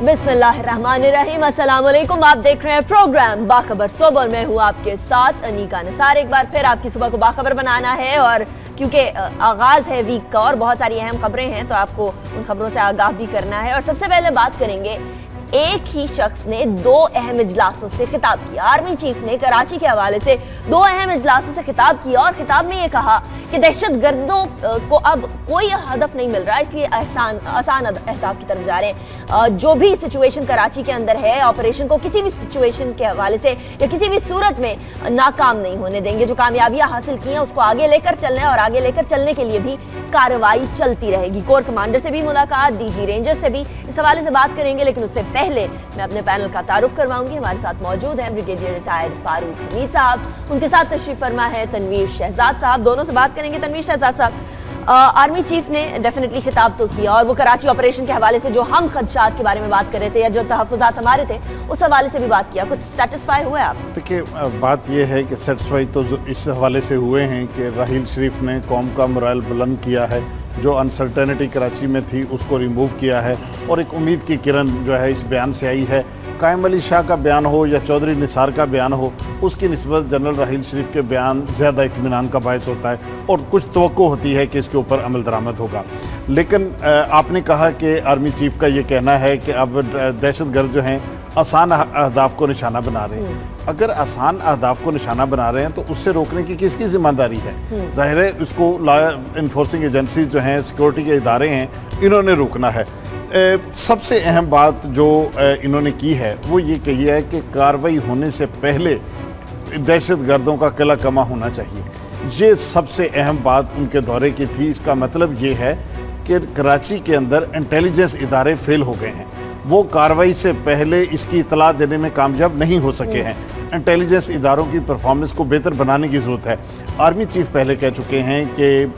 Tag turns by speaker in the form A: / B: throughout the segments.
A: बिस्मिल्लाहिर्रहमानिर्रहीम, अस्सलाम वालेकुम। आप देख रहे हैं प्रोग्राम बाखबर सुबह। मैं हूँ आपके साथ अनीका निसार। एक बार फिर आपकी सुबह को बाखबर बनाना है और क्योंकि आगाज है वीक का और बहुत सारी अहम खबरें हैं तो आपको उन खबरों से आगाह भी करना है। और सबसे पहले बात करेंगे, एक ही शख्स ने दो अहम इजलासों से खिताब किया। आर्मी चीफ ने कराची के हवाले से दो अहम इजलासों से खिताब किया और खिताब में यह कहा कि दहशतगर्दों को अब कोई हदफ नहीं मिल रहा, इसलिए आसान अहदाफ की तरफ जा रहे हैं। जो भी सिचुएशन कराची के अंदर है, ऑपरेशन को किसी भी सिचुएशन के हवाले से या किसी भी सूरत में नाकाम नहीं होने देंगे। जो कामयाबियां हासिल की हैं उसको आगे लेकर चलना है और आगे लेकर चलने के लिए भी कार्रवाई चलती रहेगी। कोर कमांडर से भी मुलाकात, डीजी रेंजर से भी इस हवाले से बात करेंगे, लेकिन उससे पहले मैं अपने पैनल का तारुफ करवाऊंगी। हमारे साथ मौजूद हैं ब्रिगेडियर रिटायर्ड फारूक हमीद साहब, उनके साथ तशरीफ फरमा है तनवीर शहजाद साहब। दोनों से बात करेंगे। तनवीर शहजाद साहब, आर्मी चीफ ने डेफिनेटली खिताब तो किया और वो कराची ऑपरेशन के हवाले से जो हम खदशात के बारे में बात कर रहे थे या जो तहफ़्फ़ुज़ात हमारे थे उस हवाले से भी बात किया। कुछ सेटिस्फाई हुए आप?
B: देखिए, बात यह है कि सेटिस्फाई तो इस हवाले से हुए हैं कि राहील शरीफ ने कौम का मोरल बुलंद किया है, जो अनसर्टेनिटी कराची में थी उसको रिमूव किया है और एक उम्मीद की किरण जो है इस बयान से आई है। कायम अली शाह का बयान हो या चौधरी निसार का बयान हो, उसकी निस्बत जनरल राहील शरीफ के बयान ज़्यादा इत्मीनान का बायस होता है और कुछ तवक्को होती है कि इसके ऊपर अमल दरामद होगा। लेकिन आपने कहा कि आर्मी चीफ का ये कहना है कि अब दहशतगर्द जो हैं आसान अहदाफ को निशाना बना रहे हैं। अगर आसान अहदाफ को निशाना बना रहे हैं तो उससे रोकने की किसकी जिम्मेदारी है? जाहिर है इसको लॉ इन्फोर्सिंग एजेंसीज जो हैं, सिक्योरिटी के इदारे हैं, इन्होंने रोकना है। सबसे अहम बात जो इन्होंने की है वो ये कही है कि कार्रवाई होने से पहले दहशतगर्दों का किला कमा होना चाहिए। ये सबसे अहम बात उनके दौरे की थी। इसका मतलब ये है कि कराची के अंदर इंटेलिजेंस इदारे फेल हो गए हैं, वो कार्रवाई से पहले इसकी इतला देने में कामयाब नहीं हो सके हैं। इंटेलिजेंस इदारों की परफॉर्मेंस को बेहतर बनाने की ज़रूरत है। आर्मी चीफ पहले कह चुके हैं कि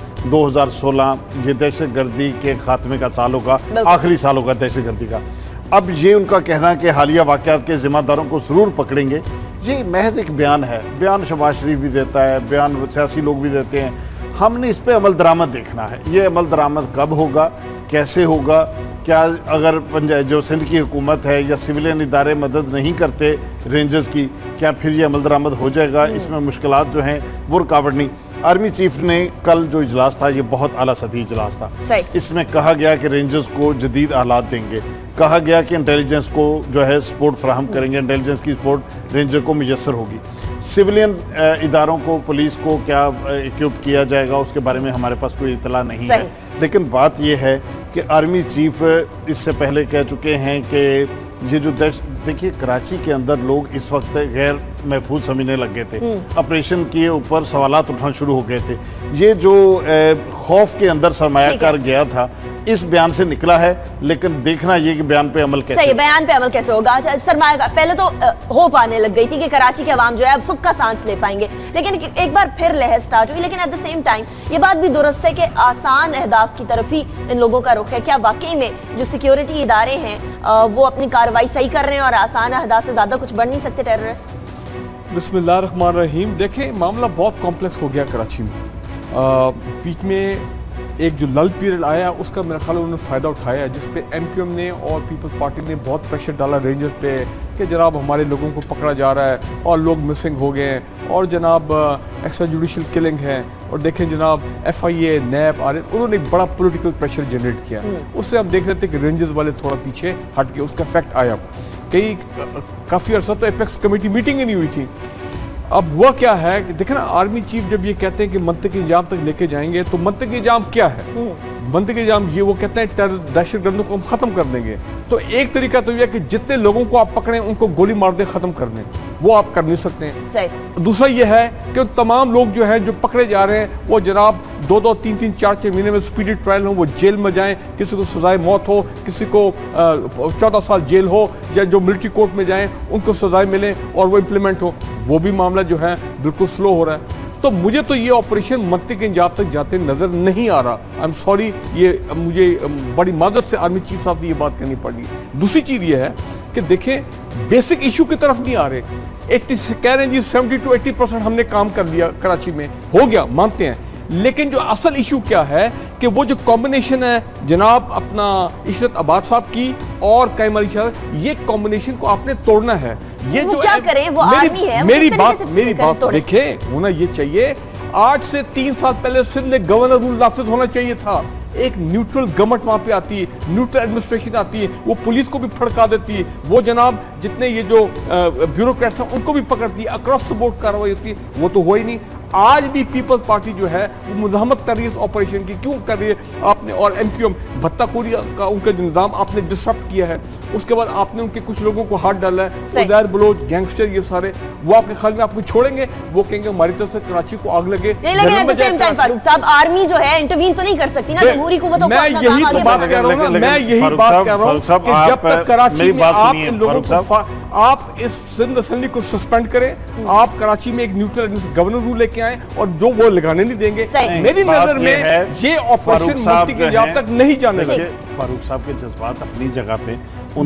B: 2016 ये दहशतगर्दी के खात्मे का साल होगा, आखिरी साल होगा दहशतगर्दी का। अब ये उनका कहना कि हालिया वाक़यात के ज़िम्मेदारों को ज़रूर पकड़ेंगे, ये महज एक बयान है। बयान शहबाज शरीफ भी देता है, बयान सियासी लोग भी देते हैं। हमने इस पर अमल दरामद देखना है। ये अमल दरामद कब होगा, कैसे होगा, क्या अगर जो सिंध की हुकूमत है या सिविलियन इदारे मदद नहीं करते रेंजर्स की, क्या फिर ये अमल दरामद हो जाएगा? इसमें मुश्किलात जो हैं वो रुकावट नहीं। आर्मी चीफ ने कल जो इजलास था ये बहुत आला सतही इजलास था। इसमें कहा गया कि रेंजर्स को जदीद आलात देंगे, कहा गया कि इंटेलिजेंस को जो है सपोर्ट फ्राहम करेंगे, इंटेलिजेंस की सपोर्ट रेंजर को मुयस्सर होगी। सिविलियन इदारों को, पुलिस को क्या इक्विप किया जाएगा उसके बारे में हमारे पास कोई इतला नहीं है। लेकिन बात यह है कि आर्मी चीफ इससे पहले कह चुके हैं कि ये जो देखिए कराची के अंदर लोग इस वक्त गैर महफूज समझने लग गए थे, ऑपरेशन के ऊपर सवालात उठना शुरू हो गए थे। ये जो खौफ के अंदर सरमाया कर गया था इस बयान से निकला है, लेकिन देखना ये कि बयान पे अमल कैसे, सही बयान पे अमल कैसे होगा। अच्छा, सरमाया का पहले तो होप आने लग गई थी कि कराची के अवाम जो है अब सुख का सांस ले पाएंगे, लेकिन एक बार फिर लहर स्टार्ट हुई। लेकिन एट द सेम टाइम ये बात भी दुरुस्त है कि आसान अहदाफ की तरफ ही इन लोगों का रुख है। क्या वाकई में जो सिक्योरिटी इदारे हैं वो अपनी कार्रवाई सही कर रहे हैं और आसान अहदाफ से ज्यादा कुछ बढ़ नहीं सकते टेररिस्ट?
C: बिस्मिल्लाहिर्रहमानिर्रहीम। देखें, मामला बहुत कॉम्प्लेक्स हो गया कराची में। बीच में एक जो लल पीरियड आया उसका मेरा ख्याल उन्होंने फ़ायदा उठाया, जिसपे एमक्यूएम ने और पीपल्स पार्टी ने बहुत प्रेशर डाला रेंजर्स पे कि जनाब हमारे लोगों को पकड़ा जा रहा है और लोग मिसिंग हो गए हैं और जनाब एक्स्ट्रा जुडिशल किलिंग है और देखें जनाब FIA, नैब, उन्होंने एक बड़ा पॉलिटिकल प्रेशर जनरेट किया। उससे हम देख रहे थे कि रेंजर्स वाले थोड़ा पीछे हट के उसका इफेक्ट आया। काफ़ी अर्सा तो एपेक्स कमेटी मीटिंग ही नहीं हुई थी। अब वह क्या है कि देखना, आर्मी चीफ जब ये कहते हैं कि मंतकी इंजाम तक लेके जाएंगे तो मंतकी इंजाम क्या है? मंतकी इंजाम ये वो कहते हैं दहशतगर्दों को हम खत्म कर देंगे। तो एक तरीका तो यह है कि जितने लोगों को आप पकड़ें उनको गोली मार दें, खत्म कर दें, वो आप कर नहीं सकते हैं। दूसरा यह है कि तमाम लोग जो हैं जो पकड़े जा रहे हैं वो जनाब 2-2, 3-3, 4-6 महीने में स्पीडी ट्रायल हो, वो जेल में जाएं, किसी को सजाए मौत हो, किसी को 14 साल जेल हो, या जो मिलिट्री कोर्ट में जाएं उनको सजाएं मिलें और वो इम्प्लीमेंट हो, वो भी मामला जो है बिल्कुल स्लो हो रहा है। तो मुझे तो ये ऑपरेशन मंतक इंजाम तक जाते नज़र नहीं आ रहा। आई एम सॉरी, ये मुझे बड़ी माजरत से आर्मी चीफ साहब से ये बात कहनी पड़ी। दूसरी चीज़ ये है कि देखें बेसिक इशू की तरफ नहीं आ रहे। 80 कह रहे हैं जी 70 to 80% हमने काम कर लिया कराची में, हो गया, मानते हैं, लेकिन जो असल इशू क्या है कि वो जो कॉम्बिनेशन है जनाब अपना इशरत अब्बास साहब की और कायम अली शाह, ये कॉम्बिनेशन को आपने तोड़ना है। ये
A: वो
C: जो
A: क्या करें, वो आर्मी है,
C: मेरी बात देखें, होना ये चाहिए, आज से 3 साल पहले सिंध में गवर्नर रूल नाफिज होना चाहिए था। एक न्यूट्रल गवर्नमेंट वहां पे आती है, न्यूट्रल एडमिनिस्ट्रेशन आती है, वो पुलिस को भी फड़का देती है, वो जनाब जितने ये जो ब्यूरोक्रेट्स हैं उनको भी पकड़ती है, अक्रॉस द बोर्ड कार्रवाई होती है। वो तो हो ही नहीं। आज भी पीपल्स पार्टी जो है वो मुजाहमत कर रही है इस ऑपरेशन की। क्यों कर रही है आपने? और एमक्यूएम भत्ताखोरी का उनका जो निज़ाम आपने डिसरप्ट किया है, उसके बाद आपने उनके कुछ लोगों को हाथ डाला है, उज़ैर बलोच, गैंगस्टर, ये सारे, वो आपके ख्याल में आपको छोड़ेंगे? वो कहेंगे हमारी तरफ से कराची को आग लगे।
A: फारूक साहब, आर्मी जो है इंटरवीन तो नहीं कर सकती ना, जमहूरी कुव्वतों को।
C: मैं यही तो बात कह रहा हूँ, मैं यही बात कह रहा हूँ कि जब तक कराची में आप इन लोगों को, आप इस सिंध असेंबली को सस्पेंड करें, आप कराची में एक न्यूट्रल गवर्नर रूल लेके आए और जो वो लगाने नहीं देंगे। मेरी नजर में ये ऑपरेशन मुफ्ती के जब तक नहीं जाने लगे।
B: फारूक साहब के जज्बात अपनी जगह पे,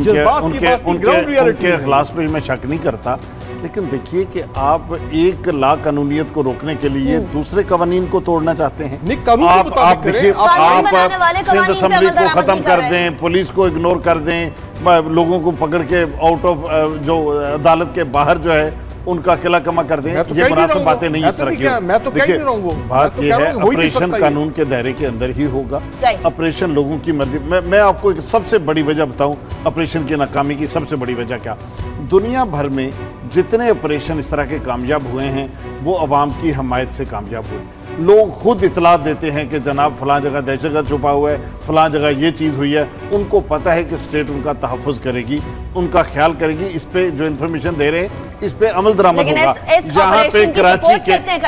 B: उनके इखलास पे मैं शक नहीं करता, लेकिन देखिए कि आप एक लाकानूनियत को रोकने के लिए दूसरे कवानीन को तोड़ना चाहते हैं। आप देखिए, आप सिंध असेंबली को खत्म कर दें, पुलिस को इग्नोर कर दें, लोगों को पकड़ के आउट ऑफ जो अदालत के बाहर जो है उनका किला कमा कर दें। ये मुनासिब बातें नहीं इस तरह की। देखिए बात ये है, ऑपरेशन कानून के दायरे के अंदर ही होगा। ऑपरेशन लोगों की मर्जी। मैं आपको एक सबसे बड़ी वजह बताऊं ऑपरेशन की नाकामी की। सबसे बड़ी वजह क्या? दुनिया भर में जितने ऑपरेशन इस तरह के कामयाब हुए हैं वो अवाम की हमायत से कामयाब हुए। लोग खुद इतलात देते हैं कि जनाब फलां जगह दहशतगर्द छुपा हुआ है, फलां जगह ये चीज़ हुई है। उनको पता है कि स्टेट उनका तहफ़्फ़ुज़ करेगी, उनका ख्याल करेगी। इस पे जो इन्फॉर्मेशन दे रहे हैं इस पे अमल दरामद होगा। यहाँ पे कराची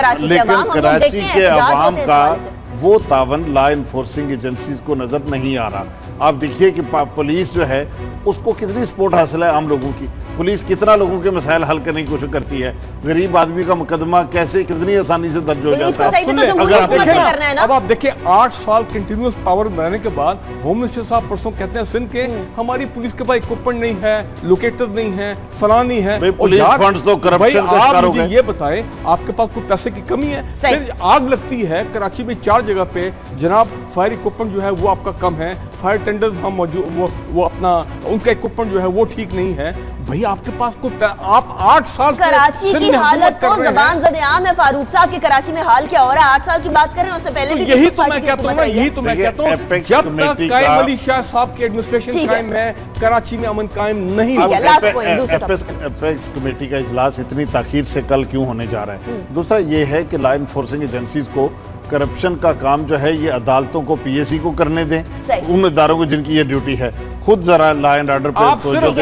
B: के अवाम का वो तावन लॉ इन्फोर्सिंग एजेंसीज को नज़र नहीं आ रहा। आप देखिए कि पुलिस जो है उसको कितनी सपोर्ट हासिल है आम लोगों की। पुलिस कितना लोगों के मसाइल हल करने की कोशिश करती है। गरीब आदमी का मुकदमा कैसे कितनी आसानी से दर्ज हो जाता है।
C: अगर आप देखें, अब आप देखिए 8 साल कंटिन्यूअस पावर में रहने के बाद होम मिनिस्टर साहब परसों कहते हैं सिंध के हमारी पुलिस के पास इक्विपमेंट नहीं है, लोकेटर नहीं है, फलां नहीं है।
B: पुलिस फंड्स तो करप्शन का शिकार हो गए।
C: ये बताएं आपके पास कोई पैसे की कमी है? फिर आग लगती है कराची में 4 जगह पे, जनाब फायर इक्विपमेंट जो है वो आपका कम है, फायर टेंडर्स हम मौजूद, वो अपना उनका इक्विपमेंट जो है वो ठीक नहीं है। भाई आपके पास कोई, आप 8 साल से
A: कराची की हालत तो ज़बान ज़द आम है फारूक साहब के। कराची में हाल क्या हो रहा है? 8 साल की बात करें, उससे पहले भी
C: यही तो मैं कहता हूँ, यही तो मैं कहता हूँ, जब तक कायम अली शाह साहब की एडमिनिस्ट्रेशन कायम है कराची में अमन कायम नहीं होगा।
B: एपेक्स कमेटी का इजलास इतनी ताखीर से कल क्यों होने जा रहा है? दूसरा ये है कि लॉ इन्फोर्सिंग एजेंसीज को करप्शन का काम जो है ये अदालतों को, पीएससी को करने दें, उन इदारों को जिनकी ये ड्यूटी है। खुद जरा लॉ एंड ऑर्डर पे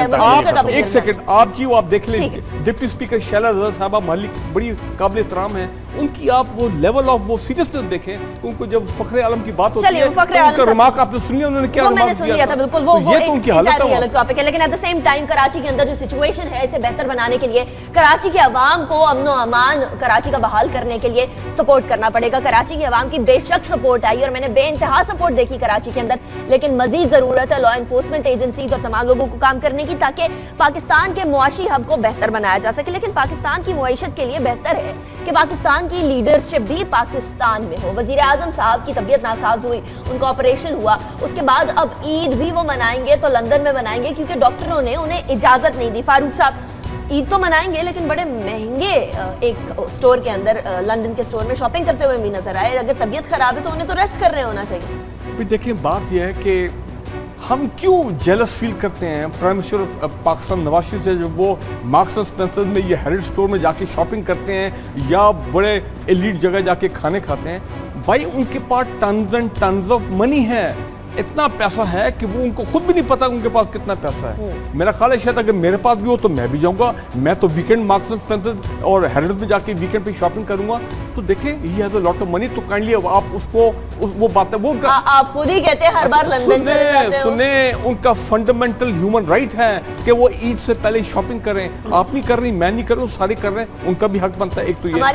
C: आप एक सेकंड, आप जी वो आप देख लें, डिप्टी स्पीकर शैला रज़ा साहबा मालिक बड़ी काबिल एहतराम है, उनकी आप वो लेवल ऑफ वो सीरियसनेस देखें। उनको जब फखरे आलम की बात होती है उनका रिमार्क आपने सुनी, उन्होंने क्या रिमार्क दिया था? बिल्कुल वो तो उनकी हालत है अलग टॉपिक है। लेकिन at the same time Karachi के अंदर जो सिचुएशन है इसे बेहतर बनाने के लिए कराची के अवाम को अमन और अमान कराची का बहाल करने के लिए सपोर्ट करना पड़ेगा। कराची की अवाम की बेशक सपोर्ट आई और मैंने बेइंतहा सपोर्ट देखी कराची के अंदर, लेकिन मजीद जरूरत है लॉ एनफोर्समेंट एजेंसीज और तमाम लोगों को काम करने की ताकि पाकिस्तान के मुआशी हब को बेहतर बनाया जा सके। लेकिन पाकिस्तान की मुआइशत के लिए बेहतर है कि पाकिस्तान की लीडरशिप भी पाकिस्तान में हो। वजीर आजम साहब की तबीयत नासाज हुई, उनका ऑपरेशन हुआ, उसके बाद अब ईद भी वो मनाएंगे तो लंदन में मनाएंगे क्योंकि डॉक्टरों ने उन्हें इजाजत नहीं दी। फारूक साहब ईद तो मनाएंगे लेकिन बड़े महंगे एक स्टोर के अंदर, लंदन के स्टोर में शॉपिंग करते हुए भी नजर आए। अगर तबीयत खराब है तो उन्हें तो रेस्ट कर रहे होना चाहिए। देखिए बात यह है कि हम क्यों जेलस फील करते हैं प्राइम मिनिस्टर पाकिस्तान नवाज शरीफ से जब वो मार्क्स एंड स्पेंसर में ये हेरिटेज स्टोर में जाके शॉपिंग करते हैं या बड़े एलीट जगह जाके खाने खाते हैं। भाई उनके पास tons and tons of money है, इतना पैसा है कि वो उनको खुद भी नहीं पता उनके पास कितना पैसा है। मेरा ख्याल है शायद अगर मेरे पास भी हो तो मैं भी जाऊंगा, मैं तो वीकेंड मार्क्स एंड स्पेंसर और हेरिटेज में जाके वीकेंड पे शॉपिंग करूंगा। तो देखें ये है तो लॉट ऑफ मनी, तो काइंडली आप उसको वो बात है वो
A: आप खुद ही कहते हैं हर बार लंदन चले जाते हो।
C: सुने उनका फंडामेंटल ह्यूमन राइट है कि वो ईद से पहले शॉपिंग करें। आप नहीं कर रही, मैं नहीं कर रही, सारे कर रहे हैं, उनका भी हक बनता है। एक तो ये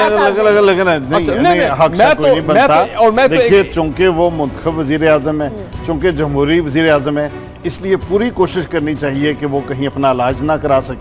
B: देखिए चूंकि वो मुंतखब वजीर आजम है, चूंकि जमहूरी वजीर आजम है, इसलिए पूरी कोशिश करनी चाहिए कि वो कहीं अपना इलाज ना करा सके,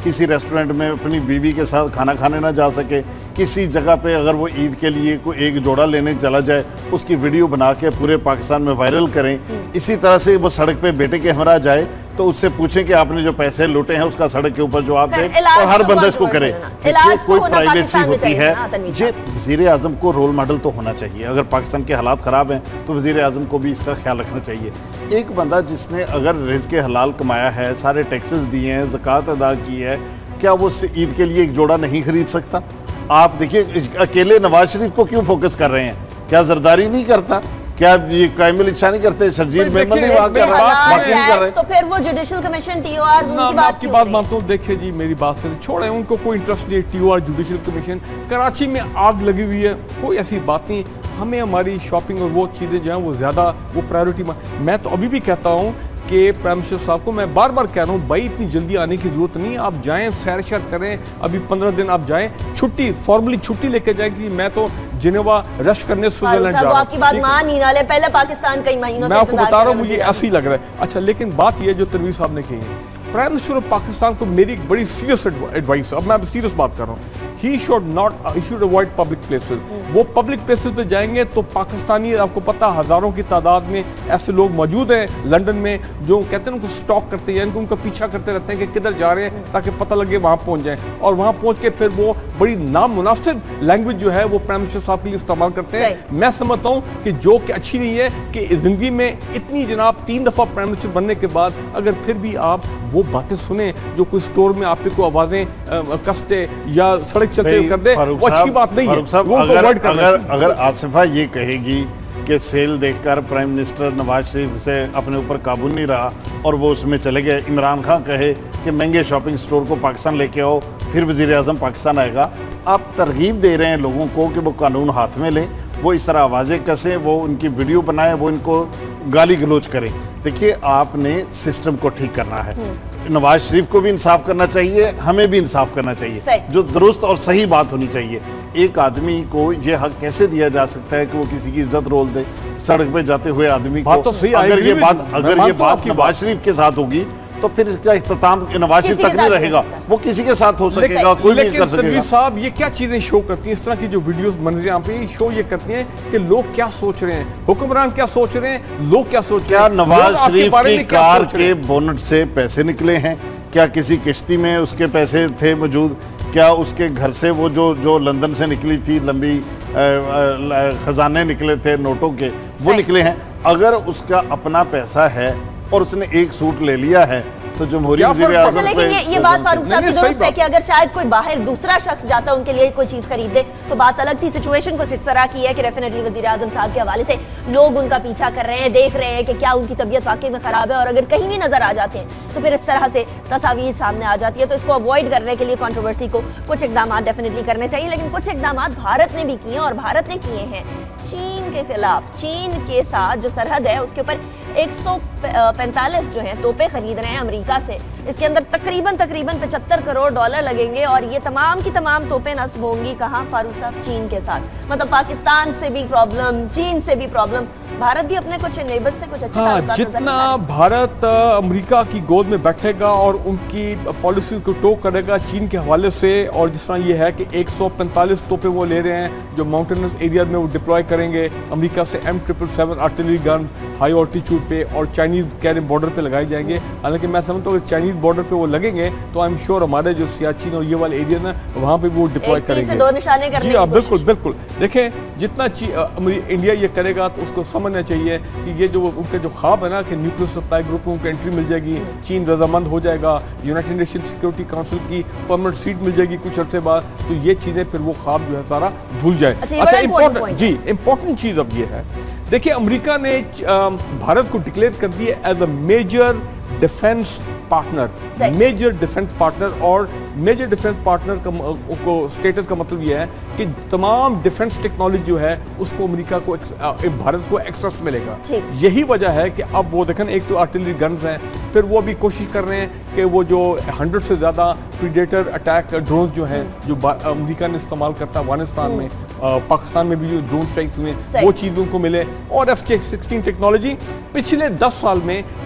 B: किसी रेस्टोरेंट में अपनी बीवी के साथ खाना खाने ना जा सके, किसी जगह पे अगर वो ईद के लिए कोई एक जोड़ा लेने चला जाए उसकी वीडियो बना के पूरे पाकिस्तान में वायरल करें। इसी तरह से वो सड़क पे बेटे के हमरा जाए तो उससे पूछें कि आपने जो पैसे लूटे हैं उसका सड़क के ऊपर जवाब दें और हर बंदा इसको करे। कोई प्राइवेसी होती है, ये वज़ीर आज़म को रोल मॉडल तो होना चाहिए। अगर पाकिस्तान के हालात ख़राब हैं तो वज़ीर आज़म को भी इसका ख्याल रखना चाहिए। एक बंदा जिसने अगर रिज़्क़ हलाल कमाया है, सारे टैक्सेस दिए हैं, ज़कात अदा की है, क्या वो ईद के लिए एक जोड़ा नहीं खरीद सकता? आप देखिए अकेले नवाज शरीफ को क्यों फोकस कर रहे हैं? क्या जरदारी नहीं करता? क्या ये कामिल इच्छा नहीं करते? शर्जील मेमन नहीं वहाँ कर रहे?
A: तो फिर वो जुडिशल कमीशन टीओआर उनकी बात
C: की बात मानता हूँ। देखिए जी, मेरी बात से छोड़े, उनको कोई इंटरेस्ट नहीं है टीओआर जुडिशल कमीशन। कराची में आग लगी हुई है, कोई ऐसी बात नहीं। हमें हमारी शॉपिंग और वो चीज़ें जो हैं वो ज़्यादा वो प्रायोरिटी। मैं तो अभी भी कहता हूँ कि प्राइम मिनिस्टर साहब को मैं बार बार कह रहा हूँ, भाई इतनी जल्दी आने की जरूरत नहीं। आप जाएं, सैर शैर करें, अभी 15 दिन आप जाएं, छुट्टी फॉर्मली छुट्टी लेके जाएं कि मैं तो जिनेवा रश करने स्विट्जरलैंड जा रहा हूं।
A: आपकी बात मान ही ना ले, पहले पाकिस्तान कई महीनों से
C: मैं आपको बता रहा हूँ, मुझे ऐसा ही लग रहा है। अच्छा, लेकिन बात यह जो तनवीर साहब ने कही है, प्राइम मिनिस्टर ऑफ पाकिस्तान को मेरी एक बड़ी सीरियस एडवाइस है। अब मैं सीरियस बात कर रहा हूँ। He should avoid public places. वो पब्लिक प्लेसेस पे जाएंगे तो पाकिस्तानी, आपको पता हजारों की तादाद में ऐसे लोग मौजूद हैं लंदन में जो कहते हैं उनको स्टॉक करते हैं, उनका पीछा करते रहते हैं कि किधर जा रहे हैं ताकि पता लगे वहाँ पहुँच जाएं। और वहाँ पहुँच के फिर वो बड़ी नामुनासिब लैंग्वेज जो है वो प्राइम मिनिस्टर साहब के लिए इस्तेमाल करते हैं। मैं समझता हूँ कि जो कि अच्छी नहीं है कि जिंदगी में इतनी जनाब 3 दफ़ा प्राइम मिनिस्टर बनने के बाद अगर फिर भी आप वो बातें सुने जो कोई स्टोर में आप को आवाज़ें कसते या सड़क चलते कर दे, वो अच्छी बात नहीं है।
B: अगर आसिफा ये कहेगी कि सेल देखकर प्राइम मिनिस्टर नवाज शरीफ से अपने ऊपर काबू नहीं रहा और वो उसमें चले गए, इमरान खान कहे कि महंगे शॉपिंग स्टोर को पाकिस्तान लेके आओ, फिर वज़ीर आज़म पाकिस्तान आएगा, आप तरगीब दे रहे हैं लोगों को कि वो कानून हाथ में लें, वो इस तरह आवाज़ें कसें, वो उनकी वीडियो बनाएं, वो इनको गाली गलोच करें। देखिए, आपने सिस्टम को ठीक करना है। नवाज शरीफ को भी इंसाफ करना चाहिए, हमें भी इंसाफ करना चाहिए, जो दुरुस्त और सही बात होनी चाहिए। एक आदमी को ये हक कैसे दिया जा सकता है कि वो किसी की इज्जत रोल दे सड़क पे जाते हुए आदमी को?
C: तो सही,
B: अगर ये बात नवाज शरीफ के साथ होगी तो फिर इसका इख्तिताम नवाज शरीफ तक नहीं रहेगा, वो किसी के साथ हो सकेगा, कोई भी कर सकेगा।
C: साहब, ये क्या चीजें शो करती हैं? इस तरह की जो वीडियोस बन रही हैं यहाँ पे, शो ये करती हैं कि लोग क्या सोच रहे हैं, हुक्मरान क्या सोच रहे हैं, लोग क्या सोच रहे हैं।
B: क्या नवाज शरीफ की कार के बोनट से पैसे निकले हैं? क्या किसी किश्ती में उसके पैसे थे मौजूद? क्या उसके घर से वो जो लंदन से निकली थी लंबी खजाने निकले थे नोटों के, वो निकले हैं? अगर उसका अपना पैसा है और उसने एक सूट ले लिया है तो जमहूरी वज़ीर आज़म पे।
A: लेकिन ये बात फारूक साहब की दुरुस्त है कि अगर शायद कोई बाहर दूसरा शख्स जाता उनके लिए कोई चीज खरीदे तो बात अलग थी। सिचुएशन कुछ इस तरह की है कि डेफिनेटली वज़ीर आज़म साहब के हवाले से लोग उनका पीछा कर रहे हैं, देख रहे हैं कि क्या उनकी तबीयत वाकई में खराब है, और अगर कहीं भी नजर आ जाते हैं तो फिर इस तरह से तस्वीर सामने आ जाती है। तो इसको अवॉइड करने के लिए कंट्रोवर्सी को कुछ इकदाम डेफिनेटली करने चाहिए, लेकिन कुछ इकदाम भारत ने भी किए और भारत ने किए हैं चीन के खिलाफ। चीन के साथ जो सरहद है उसके ऊपर 145 जो है तोपे खरीद रहे हैं अमेरिका से। इसके अंदर तकरीबन 75 करोड़ डॉलर लगेंगे और ये तमाम की तमाम तोपें नस्ब होंगी कहाँ फारूक साहब? चीन के साथ। मतलब पाकिस्तान से भी प्रॉब्लम, चीन से भी प्रॉब्लम, भारत भी अपने कुछ नेबर से कुछ अच्छे
C: जितना भारत अमेरिका की गोद में बैठेगा और उनकी पॉलिसी को टो करेगा चीन के हवाले से, और जिस तरह ये है कि 145 तोपे वो ले रहे हैं जो माउंटेनस एरिया में वो डिप्लॉय करेंगे अमेरिका से, M777 artillery gun high altitude पे, और चाइनीज कह बॉर्डर पे लगाए जाएंगे। हालांकि मैं समझता हूँ कि चाइनीज बॉर्डर पे वो लगेंगे तो आई एम श्योर हमारे जो सियाचिन और ये वाले एरिया ना वहाँ पे वो डिप्लॉय करेंगे। जी हाँ, बिल्कुल बिल्कुल। देखें, जितना इंडिया ये करेगा तो उसको समझना चाहिए कि ये जो उनका जो ख्वाब है ना कि न्यूक्लियर सप्लाई ग्रुप में उनको एंट्री मिल जाएगी, चीन रजामंद हो जाएगा, यूनाइटेड नेशन सिक्योरिटी काउंसिल की परमानेंट सीट मिल जाएगी कुछ अर्से बाद, तो ये चीजें फिर वो ख्वाब जो है सारा भूल जाए। अच्छा, इंपॉर्टेंट चीज अब ये है, देखिए अमेरिका ने भारत को डिक्लेयर कर दिया as a major defence partner, major defence partner. और मेजर डिफेंस पार्टनर को स्टेटस का मतलब यह है कि तमाम डिफेंस टेक्नोलॉजी जो है उसको अमेरिका को भारत को एक्सेस मिलेगा। यही वजह है कि अब वो देखें, एक तो आर्टिलरी गन्स हैं, फिर वो भी कोशिश कर रहे हैं कि वो जो 100 से ज़्यादा प्रीडेटर अटैक ड्रोन जो हैं जो अमेरिका ने इस्तेमाल करता है अफगानिस्तान में, पाकिस्तान में भी जो ड्रोन स्ट्राइक्स हुए वो चीज़ उनको मिले। और F-16 टेक्नोलॉजी पिछले 10 साल में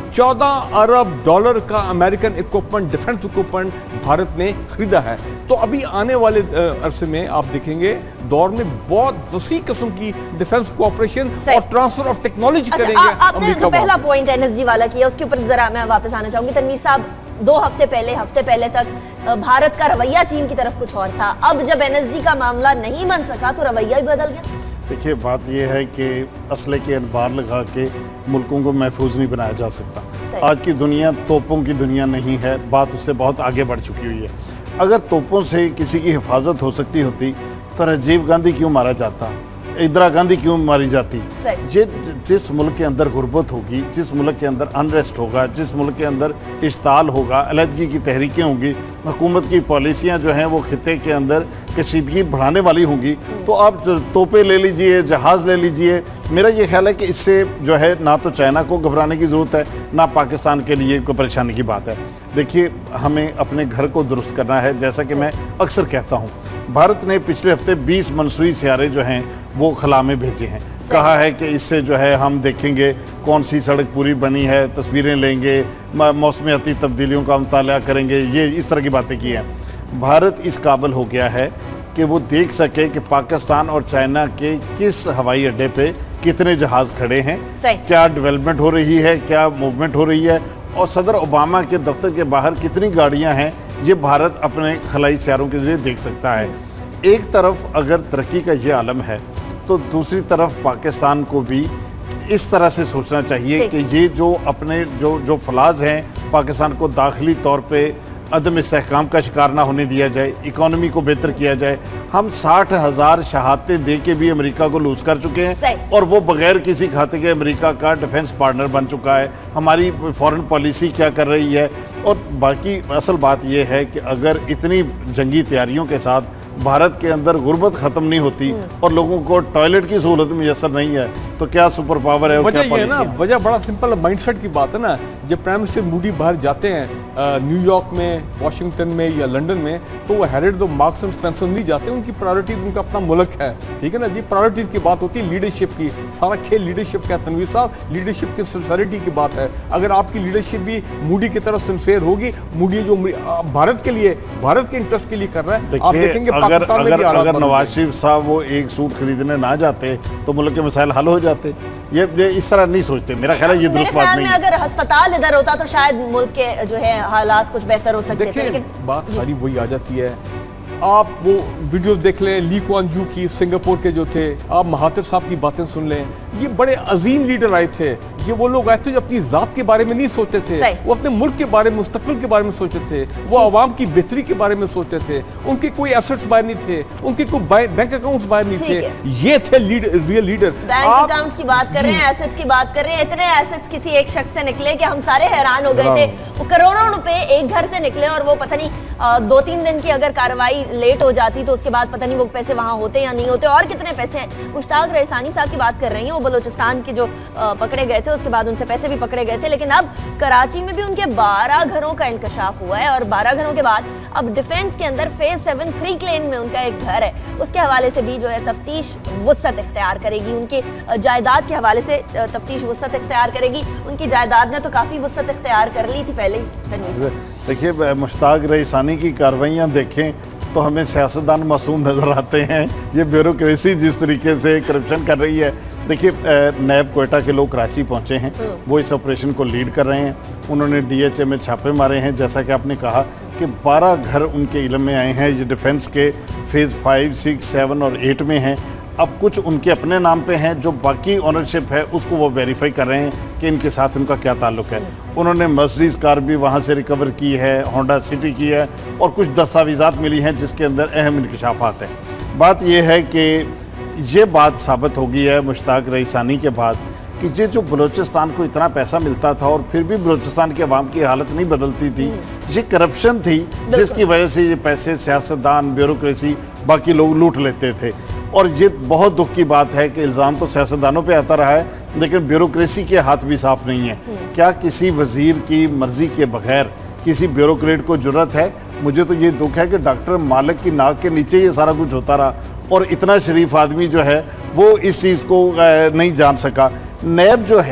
C: 14 अरब डॉलर का American equipment, defence equipment Bharat ने खरीदा है। तो अभी आने वाले अरसे में आप देखेंगे दौर में बहुत वसी किस्म की डिफेंस कोऑपरेशन और ट्रांसफर ऑफ टेक्नोलॉजी करेंगे।
A: आपने जो पहला पॉइंट एनएसजी वाला किया उसके ऊपर जरा मैं वापस आना चाहूंगी। तनवीर साहब, 2 हफ्ते पहले तक भारत का रवैया चीन की तरफ कुछ और था। अब जब एनएसजी का मामला नहीं बन सका तो रवैया ही बदल गया।
B: देखिए, बात यह है कि असले के अनबार लगा के मुल्कों को महफूज नहीं बनाया जा सकता। आज की दुनिया तोपों की दुनिया नहीं है, बात उससे बहुत आगे बढ़ चुकी हुई है। अगर तोपों से किसी की हिफाजत हो सकती होती तो राजीव गांधी क्यों मारा जाता, इंदिरा गांधी क्यों मारी जाती। ये जिस मुल्क के अंदर गुर्बत होगी, जिस मुल्क के अंदर अनरेस्ट होगा, जिस मुल्क के अंदर इश्ताल होगा, अलहदगी की तहरीकें होंगी, हुकूमत की पॉलिसियाँ जो हैं वो खिते के अंदर कशीदगी बढ़ाने वाली होंगी, तो आप तोपे ले लीजिए, जहाज़ ले लीजिए। मेरा ये ख्याल है कि इससे जो है ना तो चाइना को घबराने की ज़रूरत है, ना पाकिस्तान के लिए कोई परेशानी की बात है। देखिए, हमें अपने घर को दुरुस्त करना है। जैसा कि मैं अक्सर कहता हूँ, भारत ने पिछले हफ्ते 20 मनसूई सियारे जो हैं वो खला में भेजे हैं। कहा है कि इससे जो है हम देखेंगे कौन सी सड़क पूरी बनी है, तस्वीरें लेंगे, मौसमियाती तब्दीलियों का मुताला करेंगे, ये इस तरह की बातें की हैं। भारत इस काबिल हो गया है कि वो देख सके कि पाकिस्तान और चाइना के किस हवाई अड्डे पे कितने जहाज़ खड़े हैं, क्या डेवलपमेंट हो रही है, क्या मूवमेंट हो रही है, और सदर ओबामा के दफ्तर के बाहर कितनी गाड़ियां हैं, ये भारत अपने खलाई सियारों के जरिए देख सकता है। एक तरफ अगर तरक्की का ये आलम है तो दूसरी तरफ पाकिस्तान को भी इस तरह से सोचना चाहिए कि ये जो अपने जो फलाज हैं, पाकिस्तान को दाखिली तौर पे अदम इस्तेहकाम का शिकार ना होने दिया जाए, इकॉनमी को बेहतर किया जाए। हम 60,000 शहादतें दे के भी अमेरिका को लूज कर चुके हैं और वो बगैर किसी खाते के अमेरिका का डिफेंस पार्टनर बन चुका है। हमारी फॉरेन पॉलिसी क्या कर रही है, और बाकी असल बात यह है कि अगर इतनी जंगी तैयारियों के साथ भारत के अंदर गुर्बत खत्म नहीं होती और लोगों को टॉयलेट की सहूलत मैसर नहीं है, तो क्या सुपर पावर है और क्या पॉलिसी है?
C: वजह बड़ा सिंपल माइंडसेट की बात है ना। जब प्राइम मिनिस्टर मोदी बाहर जाते हैं न्यूयॉर्क में, वाशिंगटन में या लंदन में, तो वो headed the Marks and Spencer नहीं जाते। उनकी प्रायोरिटीज, उनका अपना मुल्क है, ठीक है ना जी। प्रायोरिटीज की बात होती है लीडरशिप की। सारा खेल लीडरशिप का है तनवीर साहब, लीडरशिप की सिंसियरिटी की बात है। अगर आपकी लीडरशिप भी मोदी की तरह सिंसियर होगी, मोदी जो भारत के लिए, भारत के इंटरेस्ट के लिए कर रहा है, आप देखेंगे
B: अगर नवाज शरीफ साहब वो एक सूट खरीदने ना जाते तो मुल्क के मसाइल हल हो जाते। ये इस तरह नहीं सोचते। मेरा ख्याल है ये दुरुस्त बात नहीं है।
A: अगर अस्पताल इधर होता तो शायद मुल्क के जो है हालात कुछ बेहतर हो सकते थे, लेकिन
C: बात सारी वही आ जाती है। आप वो वीडियोस देख लें ली कुआन यू की, सिंगापुर के जो थे, आप महातिर साहब की बातें सुन लें। ये बड़े अजीम लीडर आए थे। ये वो लोग आए थे जो अपनी जात के बारे में नहीं सोचते थे, वो अपने मुल्क के बारे में, मुस्तकबिल के बारे में सोचते थे, वो आवाम की बेहतरी के बारे में सोचते थे। उनके कोई एसेट्स बाहर नहीं थे, उनके कोई बैंक अकाउंट्स बाहर नहीं थे। ये थे रियल लीडर।
A: बैंक अकाउंट्स की बात कर रहे हैं, एसेट्स की बात कर रहे हैं। इतने एसेट्स किसी एक शख्स से निकले कि हम सारे हैरान हो गए थे। वो करोड़ों रुपए एक घर से निकले और वो पता नहीं 2-3 दिन की अगर कार्रवाई लेट हो जाती तो उसके बाद पता नहीं वो पैसे वहां होते या नहीं होते, और कितने पैसे हैं। मुश्ताक रईसानी साहब की बात कर रही हैं, वो बलोचिस्तान के जो पकड़े गए थे, उसके बाद उनसे पैसे भी पकड़े गए थे। लेकिन अब कराची में भी उनके 12 घरों का इंकशाफ हुआ है, और 12 घरों के बाद अब डिफेंस के अंदर फेज 7 क्रीक लेन में उनका एक घर है, उसके हवाले से भी जो है तफ्तीश वुसअत इख्तियार करेगी। उनकी जायदाद के हवाले से तफ्तीश वुसअत इख्तियार करेगी। उनकी जायदाद ने तो काफी वुसअत इख्तियार कर ली थी पहले ही।
B: देखिए, मुश्ताक रईसानी की कार्रवाइयाँ देखें तो हमें सियासतदान मासूम नज़र आते हैं। ये ब्यूरोक्रेसी जिस तरीके से करप्शन कर रही है। देखिए, नैब कोयटा के लोग कराची पहुंचे हैं, वो इस ऑपरेशन को लीड कर रहे हैं। उन्होंने DHA में छापे मारे हैं। जैसा कि आपने कहा कि 12 घर उनके इल्म में आए हैं। ये डिफेंस के फेज़ 5, 6, 7 और 8 में हैं। अब कुछ उनके अपने नाम पे हैं, जो बाकी ओनरशिप है उसको वो वेरीफाई कर रहे हैं कि इनके साथ उनका क्या ताल्लुक है। उन्होंने मर्सिडीज कार भी वहाँ से रिकवर की है, होंडा सिटी की है, और कुछ दस्तावेज़ात मिली हैं जिसके अंदर अहम इंकशाफात हैं। बात यह है कि ये बात साबित हो गई है मुश्ताक रईसानी के बाद कि ये जो बलूचिस्तान को इतना पैसा मिलता था और फिर भी बलूचिस्तान के अवाम की हालत नहीं बदलती थी, ये करप्शन थी जिसकी वजह से ये पैसे सियासतदान, ब्यूरोक्रेसी, बाकी लोग लूट लेते थे। और ये बहुत दुख की बात है कि इल्ज़ाम तो सियासतदानों पे आता रहा है, लेकिन ब्यूरोक्रेसी के हाथ भी साफ नहीं है। क्या किसी वजीर की मर्जी के बगैर किसी ब्यूरोक्रेट को जुर्रत है? मुझे तो ये दुख है कि डॉक्टर मालिक की नाक के नीचे ये सारा कुछ होता रहा और इतना शरीफ आदमी जो है वो इस चीज़ को नहीं जान सका। नैब जो है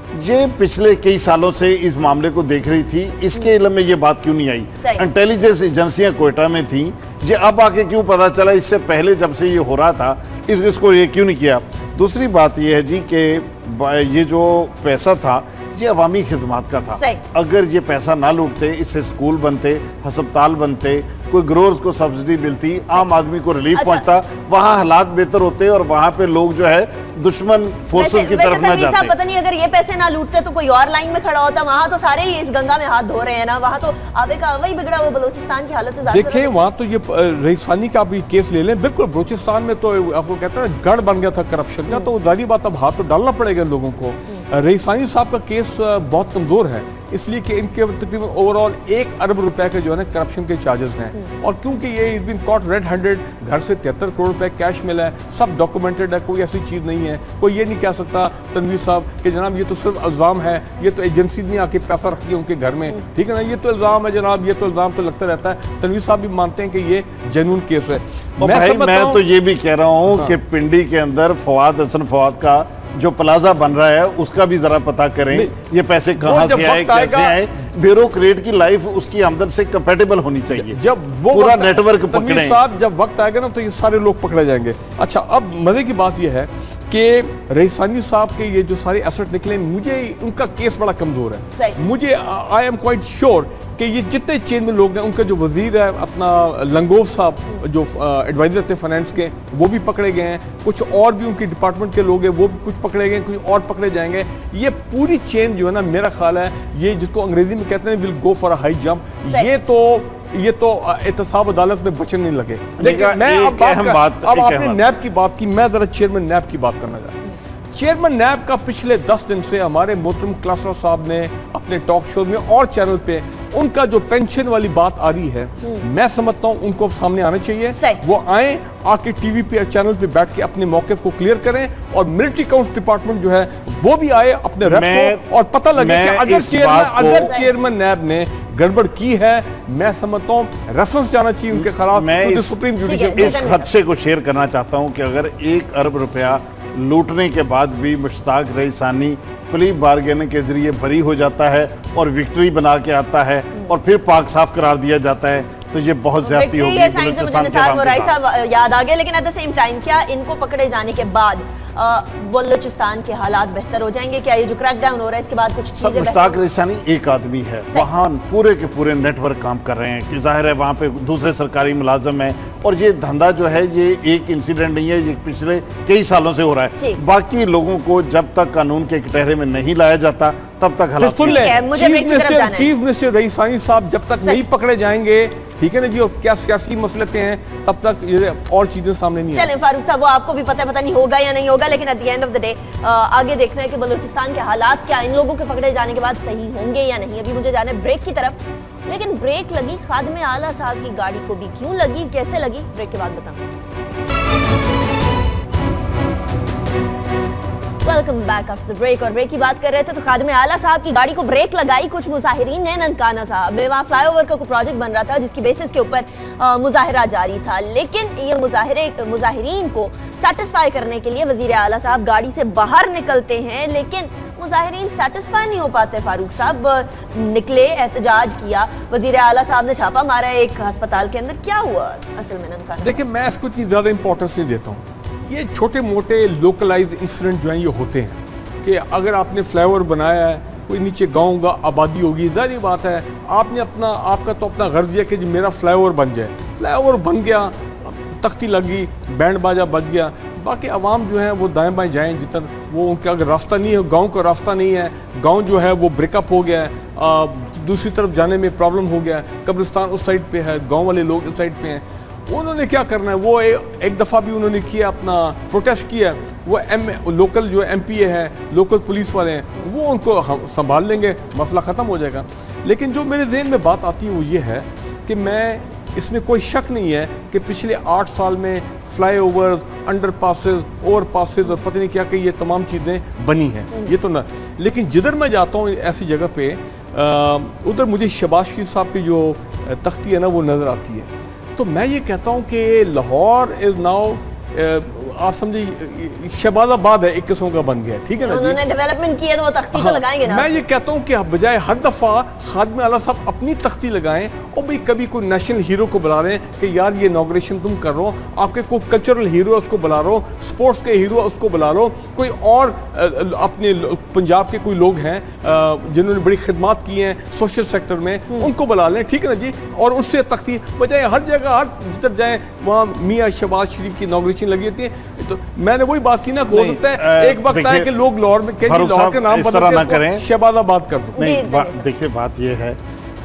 B: ये पिछले कई सालों से इस मामले को देख रही थी, इसके इल्म में ये बात क्यों नहीं आई? इंटेलिजेंस एजेंसियां कोयटा में थी, ये अब आके क्यों पता चला? इससे पहले जब से ये हो रहा था इसको ये क्यों नहीं किया? दूसरी बात ये है जी कि ये जो पैसा था ये अवामी खिदमात का था। अगर ये पैसा ना लूटते, इससे स्कूल बनते, अस्पताल बनते, कोई ग्रोअर्स को सब्सिडी मिलती, आम आदमी को रिलीफ पहुंचता, वहाँ हालात बेहतर होते और वहाँ पे लोग जो है दुश्मन फोर्सेस की तरफ ना जाते।
A: पता नहीं अगर ये पैसे ना लूटते तो कोई और लाइन में खड़ा होता। वहाँ तो सारे ही इस गंगा में हाथ धो रहे हैं ना, वहाँ तो आबे का वही बिगड़ा हुआ बलूचिस्तान की हालत है।
C: देखिए वहाँ तो ये रईसानी का आप ये केस ले लें, बिल्कुल बलूचिस्तान में तो आपको कहते हैं गढ़ बन गया था करप्शन का, तो जारी बात अब हाथ तो डालना पड़ेगा लोगों को। रईसानी साहब का केस बहुत कमजोर है, इसलिए कि इनके तकरीबन ओवरऑल 1 अरब रुपए के जो है ना करप्शन के चार्जेस हैं, और क्योंकि ये is been caught red handed, घर से 73 करोड़ रुपए कैश मिला है, सब डॉक्यूमेंटेड है, कोई ऐसी चीज नहीं है। कोई ये नहीं कह सकता तनवीर साहब कि जनाब ये तो सिर्फ इल्जाम है, ये तो एजेंसी ने आके पैसा रख दिया उनके घर में, ठीक है ना, ये तो इल्जाम है जनाब, ये तो इल्जाम तो लगता रहता है। तनवीर साहब भी मानते हैं कि ये जेन्युइन केस है।
B: मैं तो ये भी कह रहा हूँ कि पिंडी के अंदर फवाद हसन फवाद का जो प्लाजा बन रहा है उसका भी जरा पता करें, ये पैसे कहां से आए, कैसे आए। ब्यूरोक्रेट की लाइफ उसकी आमदन से कंपैटिबल होनी चाहिए, जब वो पूरा नेटवर्क पकड़े
C: साहब, जब वक्त आएगा ना तो ये सारे लोग पकड़े जाएंगे। अच्छा, अब मजे की बात यह है कि रईसानी साहब के ये जो सारे एसेट निकले, मुझे उनका केस बड़ा कमजोर है। मुझे आई एम क्वाइट श्योर कि ये जितने चेन में लोग हैं, उनका जो वजीर है अपना लंगोव साहब जो एडवाइजर थे फाइनेंस के, वो भी पकड़े गए हैं। कुछ और भी उनके डिपार्टमेंट के लोग हैं, वो भी कुछ पकड़े गए, कुछ और पकड़े जाएंगे। ये पूरी चेन जो है ना, मेरा ख्याल है ये जिसको अंग्रेजी में कहते हैं will go for a high jump, ये तो एहतसाब अदालत में बचने नहीं लगे। लेकिन मैं अब आपने नैब की बात की, मैं जरा चेयरमैन नैब की बात करना चाहता हूँ। चेयरमैन नैब का पिछले 10 दिन से हमारे मोहतरम क्लासर साहब ने अपने टॉक शो में और चैनल पे उनका जो पेंशन वाली बात आ रही है, मैं समझता हूं उनको सामने आना चाहिए। वो आए, आके टीवी पे चैनल पे बैठ के अपने मौक़िफ़ को क्लियर करें, और मिलिट्री अकाउंट्स डिपार्टमेंट जो है वो भी आए अपने रेप को, और पता लगे कि अगर चेयरमैन नैब ने गड़बड़ की है, मैं समझता हूँ रेफरेंस जाना चाहिए उनके खिलाफ।
B: मैं इस हादसे को शेयर करना चाहता हूँ कि अगर 1 अरब रुपया लूटने के बाद भी मुश्ताक रईसानी प्ली बार्गेनिंग के जरिए बरी हो जाता है और विक्ट्री बना के आता है और फिर पाक साफ करार दिया जाता है, तो ये बहुत ज्यादती होगी।
A: याद आ गया, लेकिन एट द सेम टाइम क्या इनको पकड़े जाने के बाद बलूचिस्तान के हालात बेहतर हो जाएंगे? क्या ये जो क्रैकडाउन हो रहा है इसके बाद कुछ चीजें?
B: मुश्ताक रईसानी एक आदमी है, वहाँ पूरे के पूरे नेटवर्क काम कर रहे हैं कि जाहिर है वहाँ पे दूसरे सरकारी मुलाजम हैं, और ये धंधा जो है ये एक इंसिडेंट नहीं है, ये पिछले कई सालों से हो रहा है। बाकी लोगों को जब तक कानून के कटहरे में नहीं लाया जाता तब तक हालात।
C: चीफ मिनिस्टर रईसानी साहब जब तक नहीं पकड़े जाएंगे, ठीक है ना जी, और क्या सियासी मसले हैं, तब तक ये और चीजें सामने नहीं
A: चलें फारूक साहब, वो आपको भी पता नहीं होगा या नहीं होगा, लेकिन at the end of the day आगे देखना है कि बलूचिस्तान के हालात क्या इन लोगों के पकड़े जाने के बाद सही होंगे या नहीं। अभी मुझे जाना है ब्रेक की तरफ, लेकिन ब्रेक लगी खादिम आला साहब की गाड़ी को भी, क्यों लगी, कैसे लगी, ब्रेक के बाद बताऊंगा। Welcome back after the break. और ब्रेक की बात कर रहे थे तो खादिम आला साहब की गाड़ी को ब्रेक लगाई कुछ मुजाहिरीन ने ननकाना साहब में। वहाँ फ्लाईओवर का कोई प्रोजेक्ट बन रहा था जिसकी बेसिस के ऊपर मुजाहिरा जारी था, लेकिन ये मुजाहिरीन को सेटिस्फाई करने के लिए वजीर आला साहब गाड़ी से बाहर निकलते हैं, लेकिन मुजाहिरीन सेटिस्फाई नहीं हो पाते। फारूक साहब निकले, एहतजाज किया, वजीर आला साहब ने छापा मारा एक अस्पताल के अंदर। क्या हुआ असल में ननकाना?
C: देखिए, मैं इसको इतनी ज्यादा इंपॉर्टेंस नहीं देता हूँ। ये छोटे मोटे लोकलाइज इंसिडेंट जो हैं ये होते हैं कि अगर आपने फ्लाईओवर बनाया है, कोई नीचे गाँव का आबादी होगी, ज़ाहिर बात है आपने आपका तो अपना गर्ज है कि जो मेरा फ्लाईओवर बन जाए। फ्लाईओवर बन गया, तख्ती लगी, बैंड बाजा बज गया, बाकी आवाम जो है वो दाएं बाएं जाएं जितना वो उनका अगर रास्ता नहीं है, गांव का रास्ता नहीं है, गांव जो है वो ब्रेकअप हो गया है, दूसरी तरफ जाने में प्रॉब्लम हो गया है, कब्रिस्तान उस साइड पे है, गांव वाले लोग इस साइड पे हैं। उन्होंने क्या करना है, वो एक दफ़ा भी उन्होंने किया, अपना प्रोटेस्ट किया, वो लोकल जो MP है, लोकल पुलिस वाले हैं, वो उनको संभाल लेंगे, मसला ख़त्म हो जाएगा। लेकिन जो मेरे ज़हन में बात आती है वो ये है कि मैं इसमें कोई शक नहीं है कि पिछले 8 साल में flyover, under passes, over passes और पता नहीं क्या कि ये तमाम चीज़ें बनी हैं, ये तो ना। लेकिन जिधर मैं जाता हूँ ऐसी जगह पे, उधर मुझे शहबाज शरीफ साहब की जो तख्ती है ना वो नज़र आती है। तो मैं ये कहता हूँ कि लाहौर इज़ नाउ आप समझिए शहबाजाबाद है, एक किस्म का बन गया, ठीक है ना जी।
A: उन्होंने डेवलपमेंट की है तो वो तख्ती तो लगाएंगे ना।
C: मैं ये कहता हूँ कि बजाय हर दफ़ा खादिम आला साहब अपनी तख्ती लगाएं और भाई कभी कोई नेशनल हीरो को बुला रहे हैं कि यार ये इनॉग्रेशन तुम कर रहे हो, आपके कोई कल्चरल हीरो है उसको बुला लो, स्पोर्ट्स के हीरो उसको बुला लो, कोई और अपने पंजाब के कोई लोग हैं जिन्होंने बड़ी खिदमत की हैं सोशल सेक्टर में, उनको बुला लें, ठीक है ना जी। और उससे तख्ती बजाय हर जगह हर जिधर जाए वहाँ मियाँ शहबाज शरीफ की इनॉग्रेशन लगी होती है। तो मैंने वही बात की ना, हो सकता है एक वक्त आए कि लोग लाहौर में लाहौर के नाम बदल शहबाजाबाद कर दो।
B: नहीं, देखिए बात यह है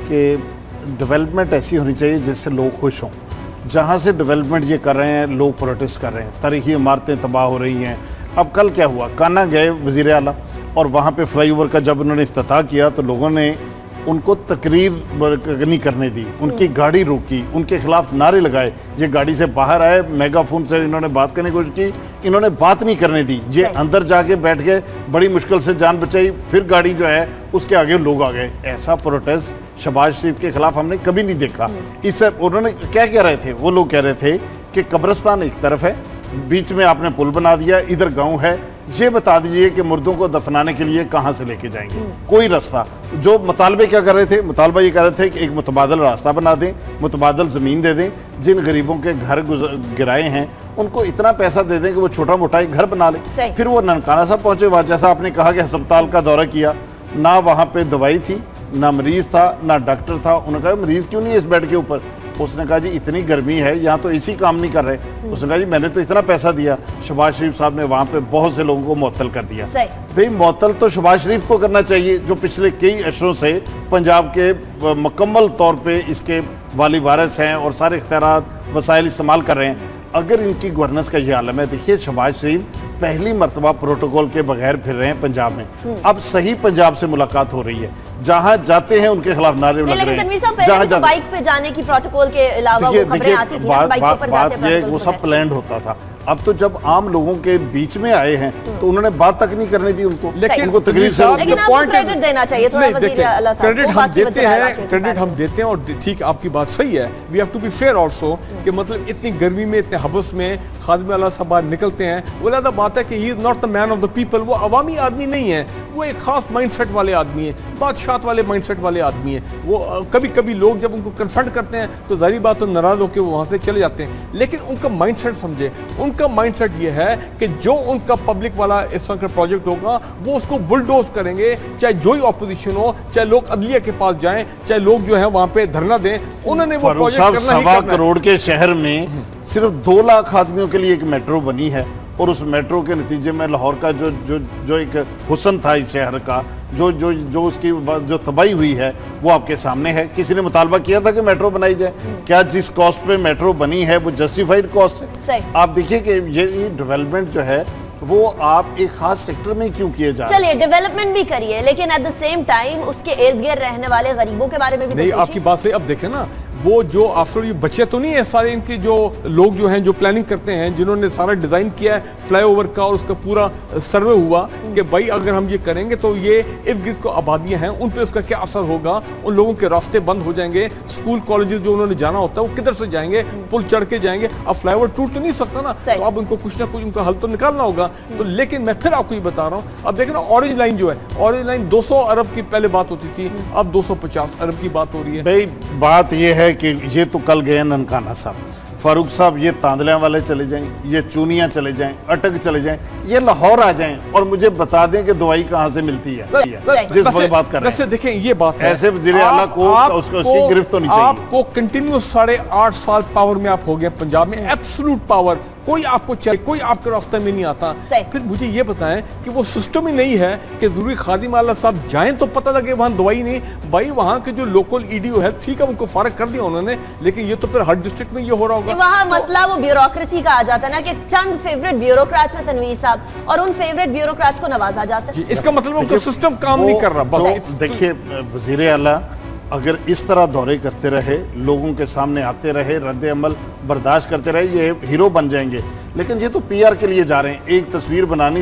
B: कि डेवलपमेंट ऐसी होनी चाहिए जिससे लोग खुश हों। जहाँ से डेवलपमेंट ये कर रहे हैं लोग प्रोटेस्ट कर रहे हैं, तारीखी इमारतें तबाह हो रही हैं। अब कल क्या हुआ, कान्हा गए वज़ीर आला और वहाँ पे फ्लाईओवर का जब उन्होंने इफ्तिताह किया तो लोगों ने उनको तकरीर नहीं करने दी, उनकी गाड़ी रोकी, उनके खिलाफ नारे लगाए। ये गाड़ी से बाहर आए, मेगाफोन से इन्होंने बात करने की कोशिश की, इन्होंने बात नहीं करने दी, ये अंदर जाके बैठ गए, बड़ी मुश्किल से जान बचाई, फिर गाड़ी जो है उसके आगे लोग आ गए। ऐसा प्रोटेस्ट शहबाज शरीफ के खिलाफ हमने कभी नहीं देखा। इससे उन्होंने क्या कह रहे थे, वो लोग कह रहे थे कि कब्रिस्तान एक तरफ है, बीच में आपने पुल बना दिया, इधर गाँव है, ये बता दीजिए कि मुर्दों को दफनाने के लिए कहाँ से लेके जाएंगे, कोई रास्ता। जो मुतालबे क्या कर रहे थे, मुतालबा ये कर रहे थे कि एक मुतबादल रास्ता बना दें, मुतबादल ज़मीन दे दें, जिन गरीबों के घर गिराए हैं उनको इतना पैसा दे दें कि वो छोटा मोटा एक घर बना ले। फिर वो ननकाना साहब पहुँचे, वहाँ जैसा आपने कहा कि अस्पताल का दौरा किया, ना वहाँ पर दवाई थी, ना मरीज़ था, ना डॉक्टर था। उन्होंने कहा मरीज़ क्यों नहीं है इस बेड के ऊपर? उसने कहा जी इतनी गर्मी है, यहाँ तो इसी काम नहीं कर रहे। उसने कहा जी मैंने तो इतना पैसा दिया। शहबाज शरीफ साहब ने वहाँ पे बहुत से लोगों को मुअत्तल कर दिया। भाई मुअत्तल तो शहबाज शरीफ को करना चाहिए जो पिछले कई अशरों से पंजाब के मुकम्मल तौर पे इसके वाली वारिस हैं और सारे इख्तियारात वसाइल इस्तेमाल कर रहे हैं। अगर इनकी गवर्नेंस का ये आलम है, देखिए शहबाज शरीफ पहली मरतबा प्रोटोकॉल के बगैर फिर रहे हैं पंजाब में। अब सही पंजाब से मुलाकात हो रही है, जहां जाते हैं उनके खिलाफ नारे लग रहे हैं।
A: जहां तो बाइक पे जाने की प्रोटोकॉल के अलावा वो खबरें आती थी,
B: बात यह वो सब प्लान्ड होता था। अब तो जब आम लोगों के बीच में आए हैं तो उन्होंने बात तक नहीं करने दी उनको,
C: लेकिन
B: उनको तकरीर से
A: क्रेडिट देना चाहिए थोड़ा।
C: क्रेडिट हम देते हैं, क्रेडिट हम देते हैं और ठीक आपकी बात सही है। We have to be fair also कि मतलब इतनी गर्मी में इतने हबस में खादिम आला साहब बाहर निकलते हैं। वो ज़्यादा बात है कि he is not the man of the people. वो अवामी आदमी नहीं है, वो एक खास माइंडसेट वाले आदमी है, बादशाह वाले माइंडसेट वाले आदमी है। वो कभी कभी लोग जब उनको कन्फ्रंट करते हैं तो जाहिर बात तो नाराज होकर वो वहाँ से चले जाते हैं। लेकिन उनका माइंडसेट समझे, उनका माइंडसेट ये है कि जो उनका पब्लिक वाला इस वक्त प्रोजेक्ट होगा वो उसको बुलडोज करेंगे, चाहे जो ही ऑपोजिशन हो, चाहे लोग अदलिया के पास जाएं, चाहे लोग जो है वहाँ पे धरना दें। उन्होंने वो प्रोजेक्ट करना ही करना है।
B: 1.25 करोड़ के शहर में सिर्फ 2 लाख आदमियों के लिए एक मेट्रो बनी है और उस मेट्रो के नतीजे में लाहौर का जो एक हुस्न था इस शहर का, जो उसकी जो तबाही हुई है वो आपके सामने है। किसी ने मुतालबा किया था कि मेट्रो बनाई जाए, क्या जिस कॉस्ट पे मेट्रो बनी है वो जस्टिफाइड कॉस्ट है? आप देखिए कि ये डेवलपमेंट जो है वो आप एक खास सेक्टर में क्यों किए जा रहे हैं?
A: चलिए डेवलपमेंट भी करिए, लेकिन एट द सेम टाइम उसके इर्द गिर्द रहने वाले गरीबों के बारे में भी
C: नहीं। आपकी बात से अब देखें ना, वो जो आफ्टर ये बच्चे तो नहीं है सारे इनके जो लोग जो हैं जो प्लानिंग करते हैं, जिन्होंने सारा डिज़ाइन किया है फ्लाईओवर का और उसका पूरा सर्वे हुआ कि भाई अगर हम ये करेंगे तो ये इर्द गिर्द को आबादियाँ हैं उन पे उसका क्या असर होगा, उन लोगों के रास्ते बंद हो जाएंगे, स्कूल कॉलेजेस जो उन्होंने जाना होता है वो किधर से जाएंगे, पुल चढ़ के जाएंगे। अब फ्लाईओवर टूट तो नहीं सकता ना, तो अब उनको कुछ ना कुछ उनका हल तो निकालना होगा। तो लेकिन मैं फिर आपको ये बता रहा हूँ, अब देखें ना ऑरेंज लाइन जो है, ऑरेंज लाइन 200 अरब की पहले बात होती थी, अब 250 अरब की बात हो रही है।
B: भाई बात ये है कि ये तो कल गए ननकाना साहब, फारूक साहब ये तांदलियां वाले चले जाएं, ये चूनियां चले जाएं, अटक चले जाएं, ये लाहौर आ जाएं और मुझे बता दें कि दवाई कहां से मिलती है। जिस वक्त बात कर रहे हैं
C: देखें ये बात है,
B: ऐसे वज़ीर आला को उसकी गिरफ्त होनी चाहिए।
C: आपको कंटिन्यूस 8.5 साल पावर में आप हो गए पंजाब में, एब्सोल्यूट पावर, कोई आपको चाहिए, कोई आपके रास्ते में नहीं आता। फिर मुझे ये बताएं कि वो सिस्टम ही नहीं है कि जरूरी खादिम आला साहब जाएं तो पता लगे वहां दवाई नहीं। भाई वहां के जो लोकल ईडीओ है ठीक है उनको फारग कर दिया उन्होंने, लेकिन ये तो फिर हर डिस्ट्रिक्ट में ये हो रहा होगा।
A: वहां मसला वो ब्यूरोक्रेसी का आ जाता है ना कि चंद फेवरेट ब्यूरोक्रेट्स हैं तनवीर साहब, और उन फेवरेट ब्यूरोक्रेट्स को नवाजा जाता है।
C: इसका मतलब उनका सिस्टम काम नहीं कर रहा।
B: देखिए वज़ीर आला अगर इस तरह दौरे करते रहे, लोगों के सामने आते रहे, रद्द अमल बर्दाश्त करते रहे, ये हीरो बन जाएंगे। लेकिन ये तो पीआर के लिए जा रहे हैं, एक तस्वीर बनानी थी,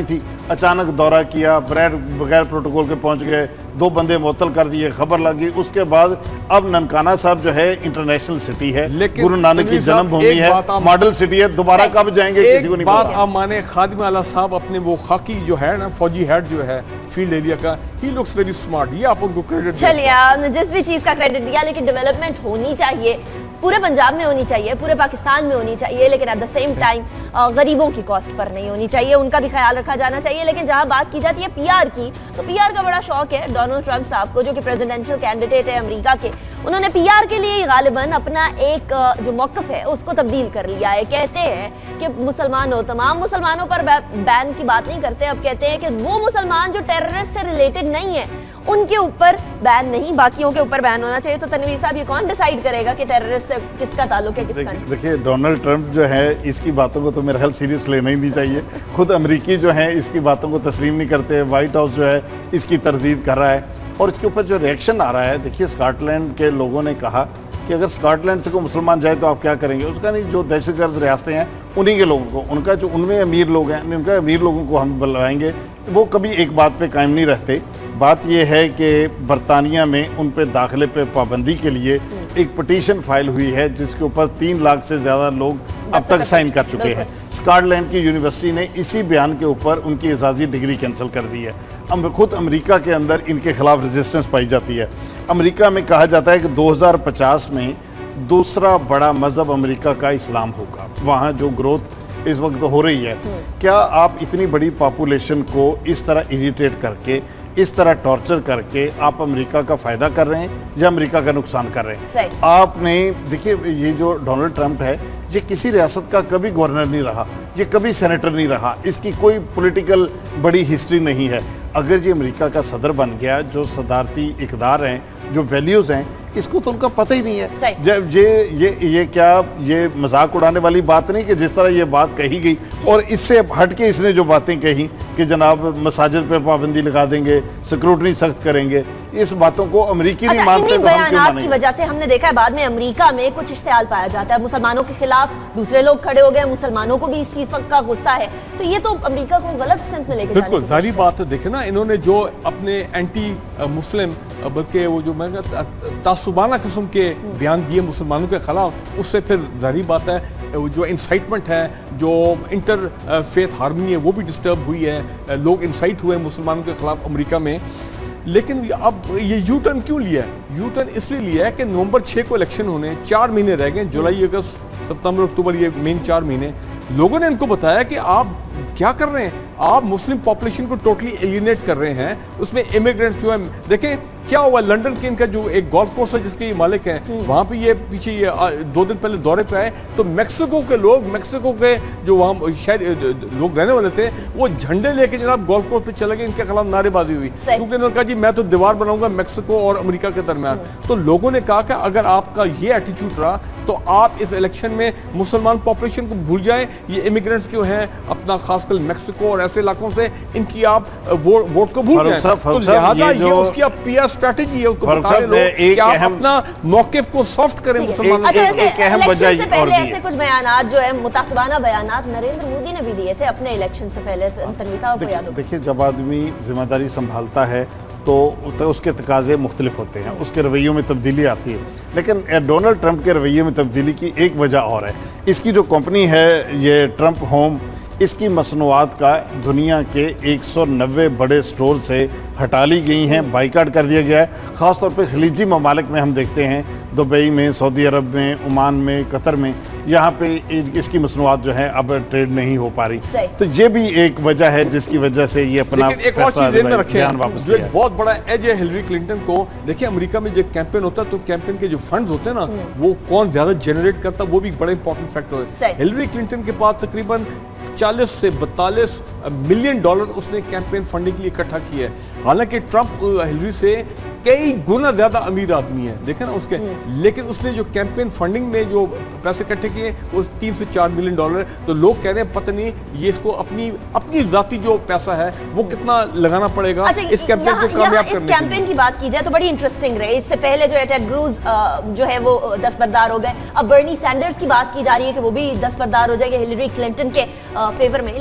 B: अचानक दौरा किया, बगैर प्रोटोकॉल के पहुंच गए, 2 बंदे मुअत्तल कर दिए, खबर लगी। उसके बाद अब ननकाना साहब जो है इंटरनेशनल सिटी है, गुरु नानक की जन्मभूमि है, मॉडल सिटी है, दोबारा कब जाएंगे किसी को नहीं पता।
C: बात आप माने, खादिम आला साहब अपने वो खाकी जो है ना, फौजी हेड जो है फील्ड एरिया का, ही लुक्स वेरी स्मार्ट, ये आप उनको क्रेडिट।
A: चलिए, आपने जिस भी चीज का क्रेडिट दिया, लेकिन डेवलपमेंट होनी चाहिए, पूरे पंजाब में होनी चाहिए, पूरे पाकिस्तान में होनी चाहिए, लेकिन एट द सेम टाइम गरीबों की कॉस्ट पर नहीं होनी चाहिए, उनका भी ख्याल रखा जाना चाहिए। लेकिन जहां बात की जाती है पीआर की, तो पीआर का बड़ा शौक है डोनाल्ड ट्रंप साहब को, जो कि प्रेसिडेंशियल कैंडिडेट है अमेरिका के। उन्होंने पीआर के लिए गालिबन अपना एक जो मौक़िफ़ है उसको तब्दील कर लिया है। कहते हैं कि मुसलमान हो, तमाम मुसलमानों पर बैन की बात नहीं करते, अब कहते हैं कि वो मुसलमान जो टेररिस्ट से रिलेटेड नहीं है उनके ऊपर बैन नहीं, बाकियों के ऊपर बैन होना चाहिए। तो तनवीर साहब, ये कौन डिसाइड करेगा कि टेररिस्ट से किसका ताल्लुक है, किसका नहीं?
B: देखिए, डोनाल्ड ट्रंप जो है इसकी बातों को तो मेरा ख्याल सीरियस लेना ही नहीं चाहिए। खुद अमेरिकी जो है इसकी बातों को तस्लीम नहीं करते। व्हाइट हाउस जो है इसकी तरदीद कर रहा है और इसके ऊपर जो रिएक्शन आ रहा है, देखिए स्कॉटलैंड के लोगों ने कहा कि अगर स्कॉटलैंड से कोई मुसलमान जाए तो आप क्या करेंगे। उसका नहीं, जो दहशतगर्द रियासतें हैं उन्हीं के लोगों को, उनका जो उनमें अमीर लोग हैं उनका अमीर लोगों को हम बुलाएंगे। वो कभी एक बात पे कायम नहीं रहते। बात यह है कि बरतानिया में उन पे दाखिले पे पाबंदी के लिए एक पटिशन फाइल हुई है जिसके ऊपर 3 लाख से ज़्यादा लोग अब तक साइन कर चुके हैं। स्कॉटलैंड की यूनिवर्सिटी ने इसी बयान के ऊपर उनकी एजाजी डिग्री कैंसिल कर दी है। खुद अमेरिका के अंदर इनके खिलाफ रेजिस्टेंस पाई जाती है। अमेरिका में कहा जाता है कि 2050 में दूसरा बड़ा मजहब अमेरिका का इस्लाम होगा। वहाँ जो ग्रोथ इस वक्त हो रही है, क्या आप इतनी बड़ी पॉपुलेशन को इस तरह इरिटेट करके, इस तरह टॉर्चर करके आप अमेरिका का फ़ायदा कर रहे हैं या अमेरिका का नुकसान कर रहे हैं? आपने देखिए, ये जो डोनाल्ड ट्रंप है ये किसी रियासत का कभी गवर्नर नहीं रहा, ये कभी सेनेटर नहीं रहा, इसकी कोई पॉलिटिकल बड़ी हिस्ट्री नहीं है। अगर ये अमेरिका का सदर बन गया, जो सदारती इक़दार हैं, जो वैल्यूज़ हैं, इसको तो उनका पता ही नहीं है। जब ये क्या ये मजाक उड़ाने वाली बात नहीं कि जिस तरह ये बात कही गई और इससे हट के इसने जो बातें कही कि जनाब मसाजिद पे पाबंदी लगा देंगे, सिक्योरिटी सख्त करेंगे, इस बातों को अमेरिकी नहीं मानते। तो
A: बयानात की वजह से हमने देखा है बाद में अमेरिका में कुछ इश्तिहाल पाया जाता है, मुसलमानों के खिलाफ दूसरे लोग खड़े हो गए, मुसलमानों को भी इस चीज का गुस्सा है। तो ये तो अमेरिका को गलत सिमत में लेके
C: बिल्कुल जाहिर बात है। देखे ना, इन्होंने जो अपने एंटी मुस्लिम, बल्कि वो जो मैं तासुबाना किस्म के बयान दिए मुसलमानों के खिलाफ, उससे फिर जाहिर बात है जो इंसाइटमेंट है, जो इंटर फेथ हार्मनी है, वो भी डिस्टर्ब हुई है। लोग इंसाइट हुए मुसलमानों के खिलाफ अमेरिका में। लेकिन अब ये यू टर्न क्यों लिया है? यू टर्न इसलिए लिया है कि नवंबर 6 को इलेक्शन होने 4 महीने रह गए, जुलाई, अगस्त, सितंबर, अक्टूबर, ये मेन 4 महीने। लोगों ने इनको बताया कि आप क्या कर रहे हैं, आप मुस्लिम पॉपुलेशन को टोटली एलिनेट कर रहे हैं। उसमें इमिग्रेंट्स जो है, देखें क्या हुआ, लंदन के इनका जो एक गोल्फ कोर्स है जिसके ये मालिक हैं, वहाँ पे ये पीछे ये 2 दिन पहले दौरे पे आए, तो मेक्सिको के लोग, मेक्सिको के जो वहाँ शायद लोग रहने वाले थे, वो झंडे लेके जनाब गोल्फ कोर्स पे चले गए, इनके खिलाफ नारेबाजी हुई, क्योंकि इन्होंने कहा जी मैं तो दीवार बनाऊंगा मेक्सिको और अमेरिका के दरमियान। तो लोगों ने कहा कि अगर आपका ये एटीट्यूड रहा तो आप इस इलेक्शन में मुसलमान पॉपुलेशन को भूल जाएं, ये इमिग्रेंट्स जो हैं अपना खासकर मेक्सिको और ऐसे इलाकों से, इनकी आप वोट को भूल जाएं। तो लिहाजा ये उसकी आप पीआर स्ट्रेटजी है, उसको बता रहे लोग कि आप अपना मौकिफ को सॉफ्ट करें मुसलमानों
A: के। एक अहम वजह से पहले ऐसे कुछ बयानात जो है मुतासिबाना बयानात नरेंद्र मोदी ने भी दिए थे अपने इलेक्शन से पहले, तनवीर साहब को याद हो?
B: देखिए, जब आदमी जिम्मेदारी संभालता है तो उसके तकाजे मुख्तलिफ होते हैं, उसके रवैयों में तब्दीली आती है। लेकिन डोनाल्ड ट्रंप के रवैये में तब्दीली की एक वजह और है। इसकी जो कंपनी है ये ट्रंप होम, इसकी मसनूआत का दुनिया के 190 बड़े स्टोर से हटा ली गई हैं, बाइकाट कर दिया गया है। ख़ास तौर पे खलीजी ममालिक में हम देखते हैं, दुबई में, सऊदी अरब में, ओमान में, कतर में, यहाँ पे इसकी मसनूआत जो है अब ट्रेड नहीं हो पा रही। तो ये भी एक वजह है जिसकी वजह से ये अपना
C: एक और चीज़ में रखें, वापस जो एक बहुत बड़ा एज है हिलरी क्लिंटन को। देखिए, अमेरिका में जो कैंपेन होता है तो कैंपेन के जो फंड्स होते हैं ना, वो कौन ज़्यादा जनरेट करता है, वो भी बड़ा इंपॉर्टेंट फैक्टर है। हिलरी क्लिंटन के पास तकरीबन 40 से 42 मिलियन डॉलर उसने कैंपेन फंडिंग के लिए इकट्ठा किया है। हालांकि ट्रंप हिलरी से कई गुना ज्यादा अमीर आदमी है, देखें ना उसके, लेकिन उसने जो कैंपेन फंडिंग में जो पैसे इकट्ठे किए वो 3 से 4 मिलियन डॉलर। तो लोग कह रहे हैं पता नहीं ये इसको अपनी जाती जो पैसा है वो कितना लगाना पड़ेगा इस कैंपेन को कामयाब करने के लिए।
A: कैंपेन की बात की जाए तो बड़ी इंटरेस्टिंग रही। इससे पहले जो है टेड क्रूज जो है वो दस्तबरदार हो गए, अब बर्नी सैंडर्स की बात की जा रही है कि वो भी दस्तबरदार हो जाएंगे हिलरी क्लिंटन के फेवर में। लेकिन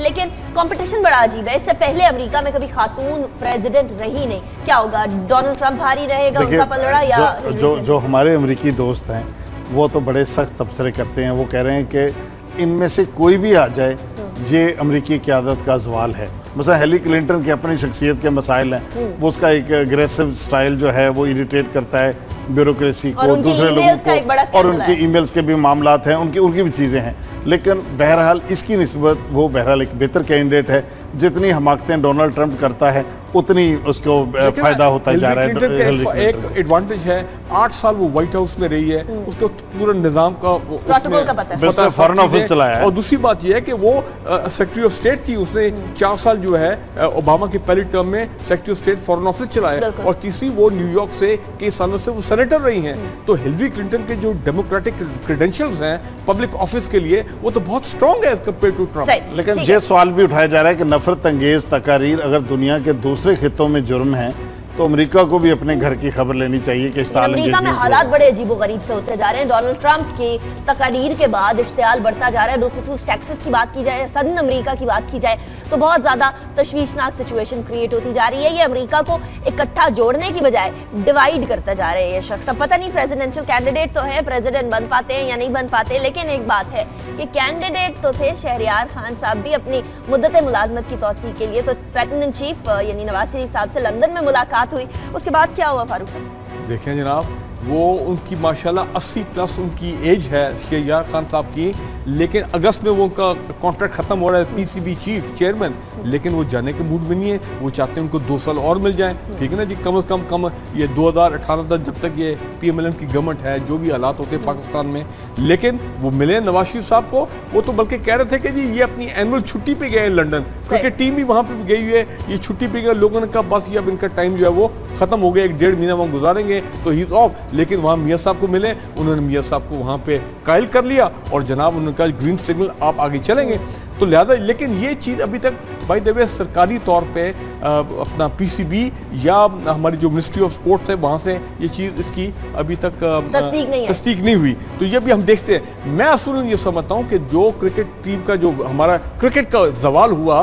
A: कंपटीशन बड़ा अजीब है। इससे पहले अमेरिका में कभी खातून प्रेसिडेंट रही नहीं। क्या होगा, डोनाल्ड ट्रंप भारी रहेगा उनका पलड़ा या
B: जो हमारे अमेरिकी दोस्त हैं वो तो बड़े सख्त तबसरे करते हैं। वो कह रहे हैं कि इनमें से कोई भी आ जाए ये अमेरिकी क़यादत का ज़वाल है। मसलन हिलरी क्लिंटन की अपनी शख्सियत के मसाइल हैं, वो उसका एक अग्रेसिव स्टाइल जो है वो इरिटेट करता है ब्यूरोक्रेसी को, दूसरे लोगों को, और उनकी ईमेल्स के भी मामलात हैं, उनकी भी चीज़ें हैं। लेकिन बहरहाल इसकी निस्बत वो बहरहाल एक बेहतर कैंडिडेट है। जितनी हमाकतें डोनाल्ड ट्रंप करता है उतनी उसको फ़ायदा होता जा रहा है।
C: एक एडवांटेज है, 8 साल वो व्हाइट हाउस में रही है, उसको पूरा निज़ाम का
A: पता है,
B: फॉरेन ऑफिस चलाया है।
C: और दूसरी बात यह है कि वो सेक्रेटरी ऑफ स्टेट थी, उसने 4 साल जो है ओबामा की पहली टर्म में secretary of state foreign office चलाया, और तीसरी वो न्यूयॉर्क से कई सालों से वो सेनेटर रही हैं। तो हिलरी क्लिंटन के जो डेमोक्रेटिक क्रेडेंशियल्स हैं पब्लिक ऑफिस के लिए वो तो बहुत स्ट्रॉन्ग है एज कंपेयर टू ट्रंप।
B: लेकिन ये सवाल भी उठाया जा रहा है कि नफरत अंगेज तकारीर अगर दुनिया के दूसरे खित्तों में जुर्म है तो अमेरिका को भी अपने घर की खबर लेनी चाहिए कि
A: अमेरिका में हालात बड़े अजीबोगरीब से होते जा रहे हैं। डोनाल्ड ट्रंप की तकारीर के बाद इश्तियाल बढ़ता जा रहा है। बिलखुसूस टैक्सेस की बात की जाए, सदन अमेरिका की बात की जाए तो बहुत ज्यादा तशवीशनाक सिचुएशन क्रिएट होती जा रही है। ये अमेरिका को इकट्ठा जोड़ने की बजाय डिवाइड करता जा रहा है ये शख्स। अब पता नहीं प्रेसिडेंशियल कैंडिडेट तो है, प्रेसिडेंट बन पाते हैं या नहीं बन पाते, लेकिन एक बात है कि कैंडिडेट तो थे। शहरयार खान साहब भी अपनी मुद्दत मुलाजमत की तौसीक के लिए तो पैटर्न इन चीफ यानी नवाज शरीफ साहब से लंदन में मुलाकात हुई। उसके बाद क्या हुआ फारूक साहब?
C: देखें जनाब, वो उनकी माशाल्लाह 80 प्लस उनकी एज है शहरयार खान साहब की, लेकिन अगस्त में वो उनका कॉन्ट्रैक्ट खत्म हो रहा है पीसीबी चीफ चेयरमैन, लेकिन वो जाने के मूड में नहीं है। वो चाहते हैं उनको 2 साल और मिल जाएं, ठीक है ना जी, कम से कम ये 2018 तक जब तक ये PMLN की गवर्नमेंट है, जो भी हालात होते हैं पाकिस्तान में। लेकिन वो मिले नवाज शरीफ साहब को, वो तो बल्कि कह रहे थे कि जी ये अपनी एनुअल छुट्टी पे गए लंदन, क्रिकेट टीम भी वहाँ पे गई हुई है, ये छुट्टी पे गए। लोगों ने कहा बस ये अब इनका टाइम जो है वो खत्म हो गया, 1-1.5 महीना वहाँ गुजारेंगे तो ही इज ऑफ। लेकिन वहाँ मियाँ साहब को मिले, उन्होंने मियाँ साहब को वहाँ पे कायल कर लिया और जनाब उन्होंने कहा ग्रीन सिग्नल, आप आगे चलेंगे। तो लिहाजा लेकिन ये चीज़ अभी तक बाय द वे सरकारी तौर पे अपना PCB या हमारी जो मिनिस्ट्री ऑफ स्पोर्ट्स है वहाँ से ये चीज़ इसकी अभी तक तस्दीक नहीं हुई। तो ये भी हम देखते हैं। मैं असूलन ये समझता हूँ कि जो क्रिकेट टीम का जो हमारा क्रिकेट का जवाल हुआ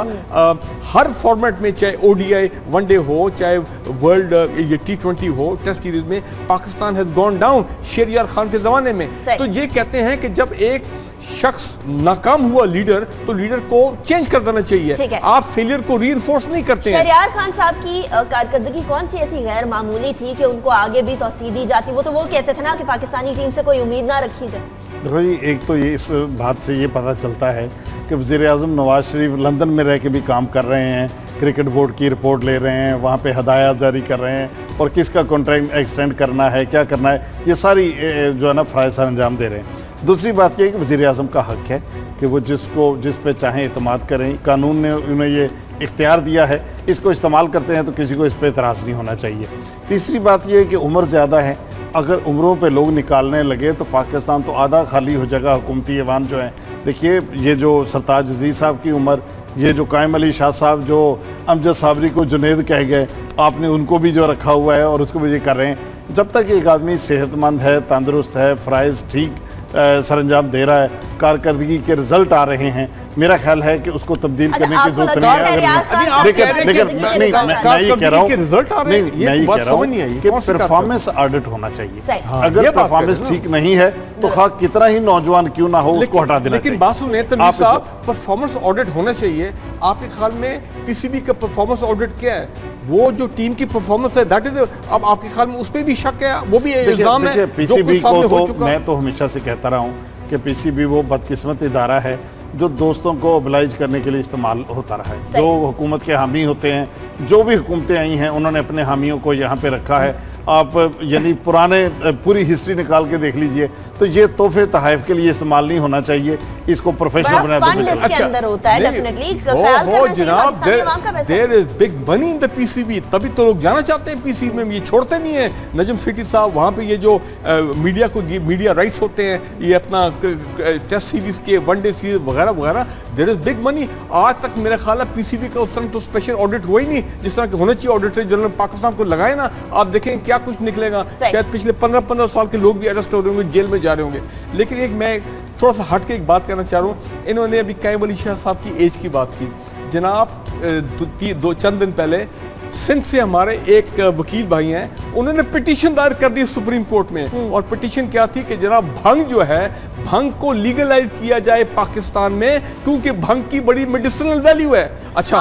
C: हर फॉर्मेट में, चाहे ODI वनडे हो, चाहे वर्ल्ड ये T20 हो, टेस्ट सीरीज में, Pakistan has gone down Shahryar Khan के ज़माने में। तो ये कहते हैं कि जब एक शख्स नाकाम हुआ लीडर तो लीडर को चेंज कर देना चाहिए, आप फेलियर को रीइंफोर्स नहीं करते हैं।
A: शहरयार खान साहब की कारकर्दगी कौन सी ऐसी गैर मामूली थी कि उनको आगे भी तौसीह दी जाती? वो तो वो कहते थे ना कि पाकिस्तानी टीम से कोई उम्मीद ना रखी जाए।
B: देखो जी, एक तो ये इस बात से ये पता चलता है कि वज़ीर-ए-आज़म नवाज शरीफ लंदन में रह के भी काम कर रहे हैं, क्रिकेट बोर्ड की रिपोर्ट ले रहे हैं, वहाँ पे हदायत जारी कर रहे हैं और किसका कॉन्ट्रैक्ट एक्सटेंड करना है, क्या करना है, ये सारी जो है ना फ़राइज़ सर अंजाम दे रहे हैं। दूसरी बात यह है कि वज़ीर-ए-आज़म का हक है कि वो जिस पे चाहें इत्माद करें। कानून ने उन्हें ये इख्तियार दिया है, इसको इस्तेमाल करते हैं तो किसी को इस पर एतराज़ नहीं होना चाहिए। तीसरी बात यह है कि उम्र ज़्यादा है, अगर उम्रों पे लोग निकालने लगे तो पाकिस्तान तो आधा खाली हो जाएगा। हुकूमती ऐवान जो है, देखिए ये जो सरताज अजीज़ साहब की उम्र, ये जो कायम अली शाह साहब जो अमजद साबरी को जुनैद कह गए, आपने उनको भी जो रखा हुआ है और उसको भी ये कर रहे हैं। जब तक एक आदमी सेहतमंद है, तंदुरुस्त है, फ़राइज़ ठीक सरंजाम दे रहा है, कारकर्दगी के रिजल्ट आ रहे हैं, मेरा ख्याल है कि उसको तब्दील करने की जरूरत नहीं है। लेकिन मैं ये कह रहा हूँ कि परफॉर्मेंस ऑडिट होना चाहिए। अगर परफॉर्मेंस ठीक नहीं है तो खा कितना ही नौजवान क्यों ना हो उसको हटा देना चाहिए।
C: लेकिन बात सुनिए तनवीर साहब, परफॉर्मेंस ऑडिट होना चाहिए। आपके ख्याल में PCB का परफॉर्मेंस ऑडिट क्या है? वो जो टीम की परफॉर्मेंस है दैट इज, अब आपके ख्याल में उस पर भी शक है, वो भी इल्जाम है?
B: PCB को तो मैं तो हमेशा से कहता रहा हूँ कि PCB वो बदकिस्मत इदारा है जो दोस्तों को ओबलाइज करने के लिए इस्तेमाल होता रहा है। जो हुकूमत के हामी होते हैं, जो भी हुकूमतें आई हैं, उन्होंने अपने हामियों को यहाँ पे रखा है। आप यानी पूरी हिस्ट्री निकाल के देख लीजिए, तो ये तोहफे तहफ़ के लिए इस्तेमाल नहीं होना चाहिए, इसको प्रोफेशनल बना देना
C: चाहिए। There is big money in the PCB, तभी तो लोग जाना चाहते हैं PCB में, ये छोड़ते नहीं है। नजम सेठी साहब वहाँ पे ये जो मीडिया को मीडिया राइट्स होते हैं, ये अपना टेस्ट सीरीज के, वनडे सीरीज वगैरह वगैरह, देयर इज बिग मनी। आज तक मेरा ख्याल है PCB का उस तरह तो स्पेशल ऑडिट हुआ ही नहीं जिस तरह के होना चाहिए। ऑडिटर जनरल पाकिस्तान को लगाए ना, आप देखें क्या कुछ निकलेगा। शायद पिछले 15 साल के लोग भी अरेस्ट हो रहे होंगे, जेल में जा रहे होंगे। लेकिन एक मैं थोड़ा सा हट के एक बात करना चाह रहा हूँ। इन्होंने अभी कायम अली शाह साहब की एज की बात की। जनाब चंद दिन पहले सिंध से हमारे एक वकील भाई हैं, उन्होंने पिटीशन दायर कर दी सुप्रीम कोर्ट में। और पिटीशन क्या थी कि जनाब भंग जो है, भंग को लीगलाइज किया जाए पाकिस्तान में, क्योंकि भंग की बड़ी मेडिसिनल वैल्यू है। अच्छा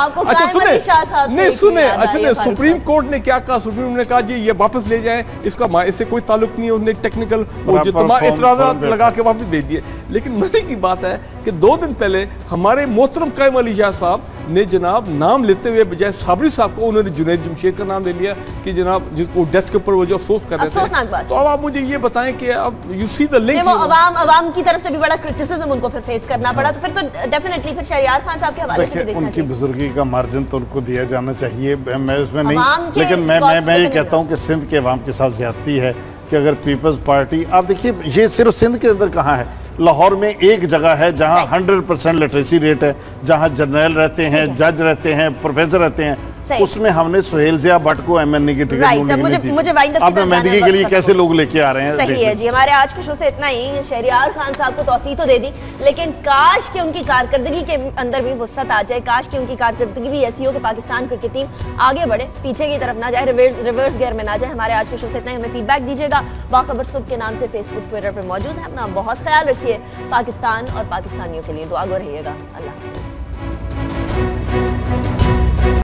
C: सुने सुप्रीम कोर्ट ने क्या कहा? सुप्रीम ने कहा जी ये वापस ले जाएं, इसका इससे कोई ताल्लुक नहीं है। उन्होंने टेक्निकल इतराज़ात लगा के वापस भेज दिए। लेकिन मजे की बात है कि 2 दिन पहले हमारे मोहतरम कायम अली शाह साहब ने जनाब नाम लेते हुए बजाय साबरी साहब को उन्होंने जुनैद जमशेद का नाम ले लिया कि जनाब जिसको डेथ के ऊपर वो जो अफसोस कर रहे थे। तो अब आप मुझे ये बताएं कि अब यू सी द लिंक,
A: अवाम की तरफ से भी बड़ा क्रिटिसिज्म उनको फिर फेस करना पड़ा, तो फिर तो डेफिनेटली फिर शहरियार खान साहब के हवाले से देखना
B: उनकी बुजुर्गी का मार्जिन तो उनको दिया जाना चाहिए, मैं उसमें नहीं, लेकिन मैं ये कहता हूँ कि सिंध के अवाम के साथ ज्यादती है कि अगर पीपल्स पार्टी, आप देखिए ये सिर्फ सिंध के अंदर कहाँ है, लाहौर में एक जगह है जहाँ 100% लिटरेसी रेट है, जहाँ जर्नल रहते हैं, जज रहते हैं, प्रोफेसर रहते हैं, उसमें हमने सुहेल जिया भट्ट को एमएनए की टिकट अब मेहंदी के लिए कैसे लोग लेके आ रहे हैं।
A: सही है जी, हमारे आज के शो से इतना ही। शहरियार खान साहब को तौसीह तो दे दी, लेकिन काश कि उनकी कारकर्दगी के अंदर भी वसअत आ जाए, काश कि उनकी कारकर्दगी भी ऐसी हो कि पाकिस्तान क्रिकेट टीम आगे बढ़े, पीछे की तरफ ना जाए, रिवर्स गियर में ना जाए। हमारे आज के शो से इतना ही। हमें फीडबैक दीजिएगा। बाखबर सुबह के नाम से फेसबुक ट्विटर पर मौजूद है। अपना बहुत ख्याल रखिए। पाकिस्तान और पाकिस्तानियों के लिए दुआ गो रहिएगा। अल्लाह।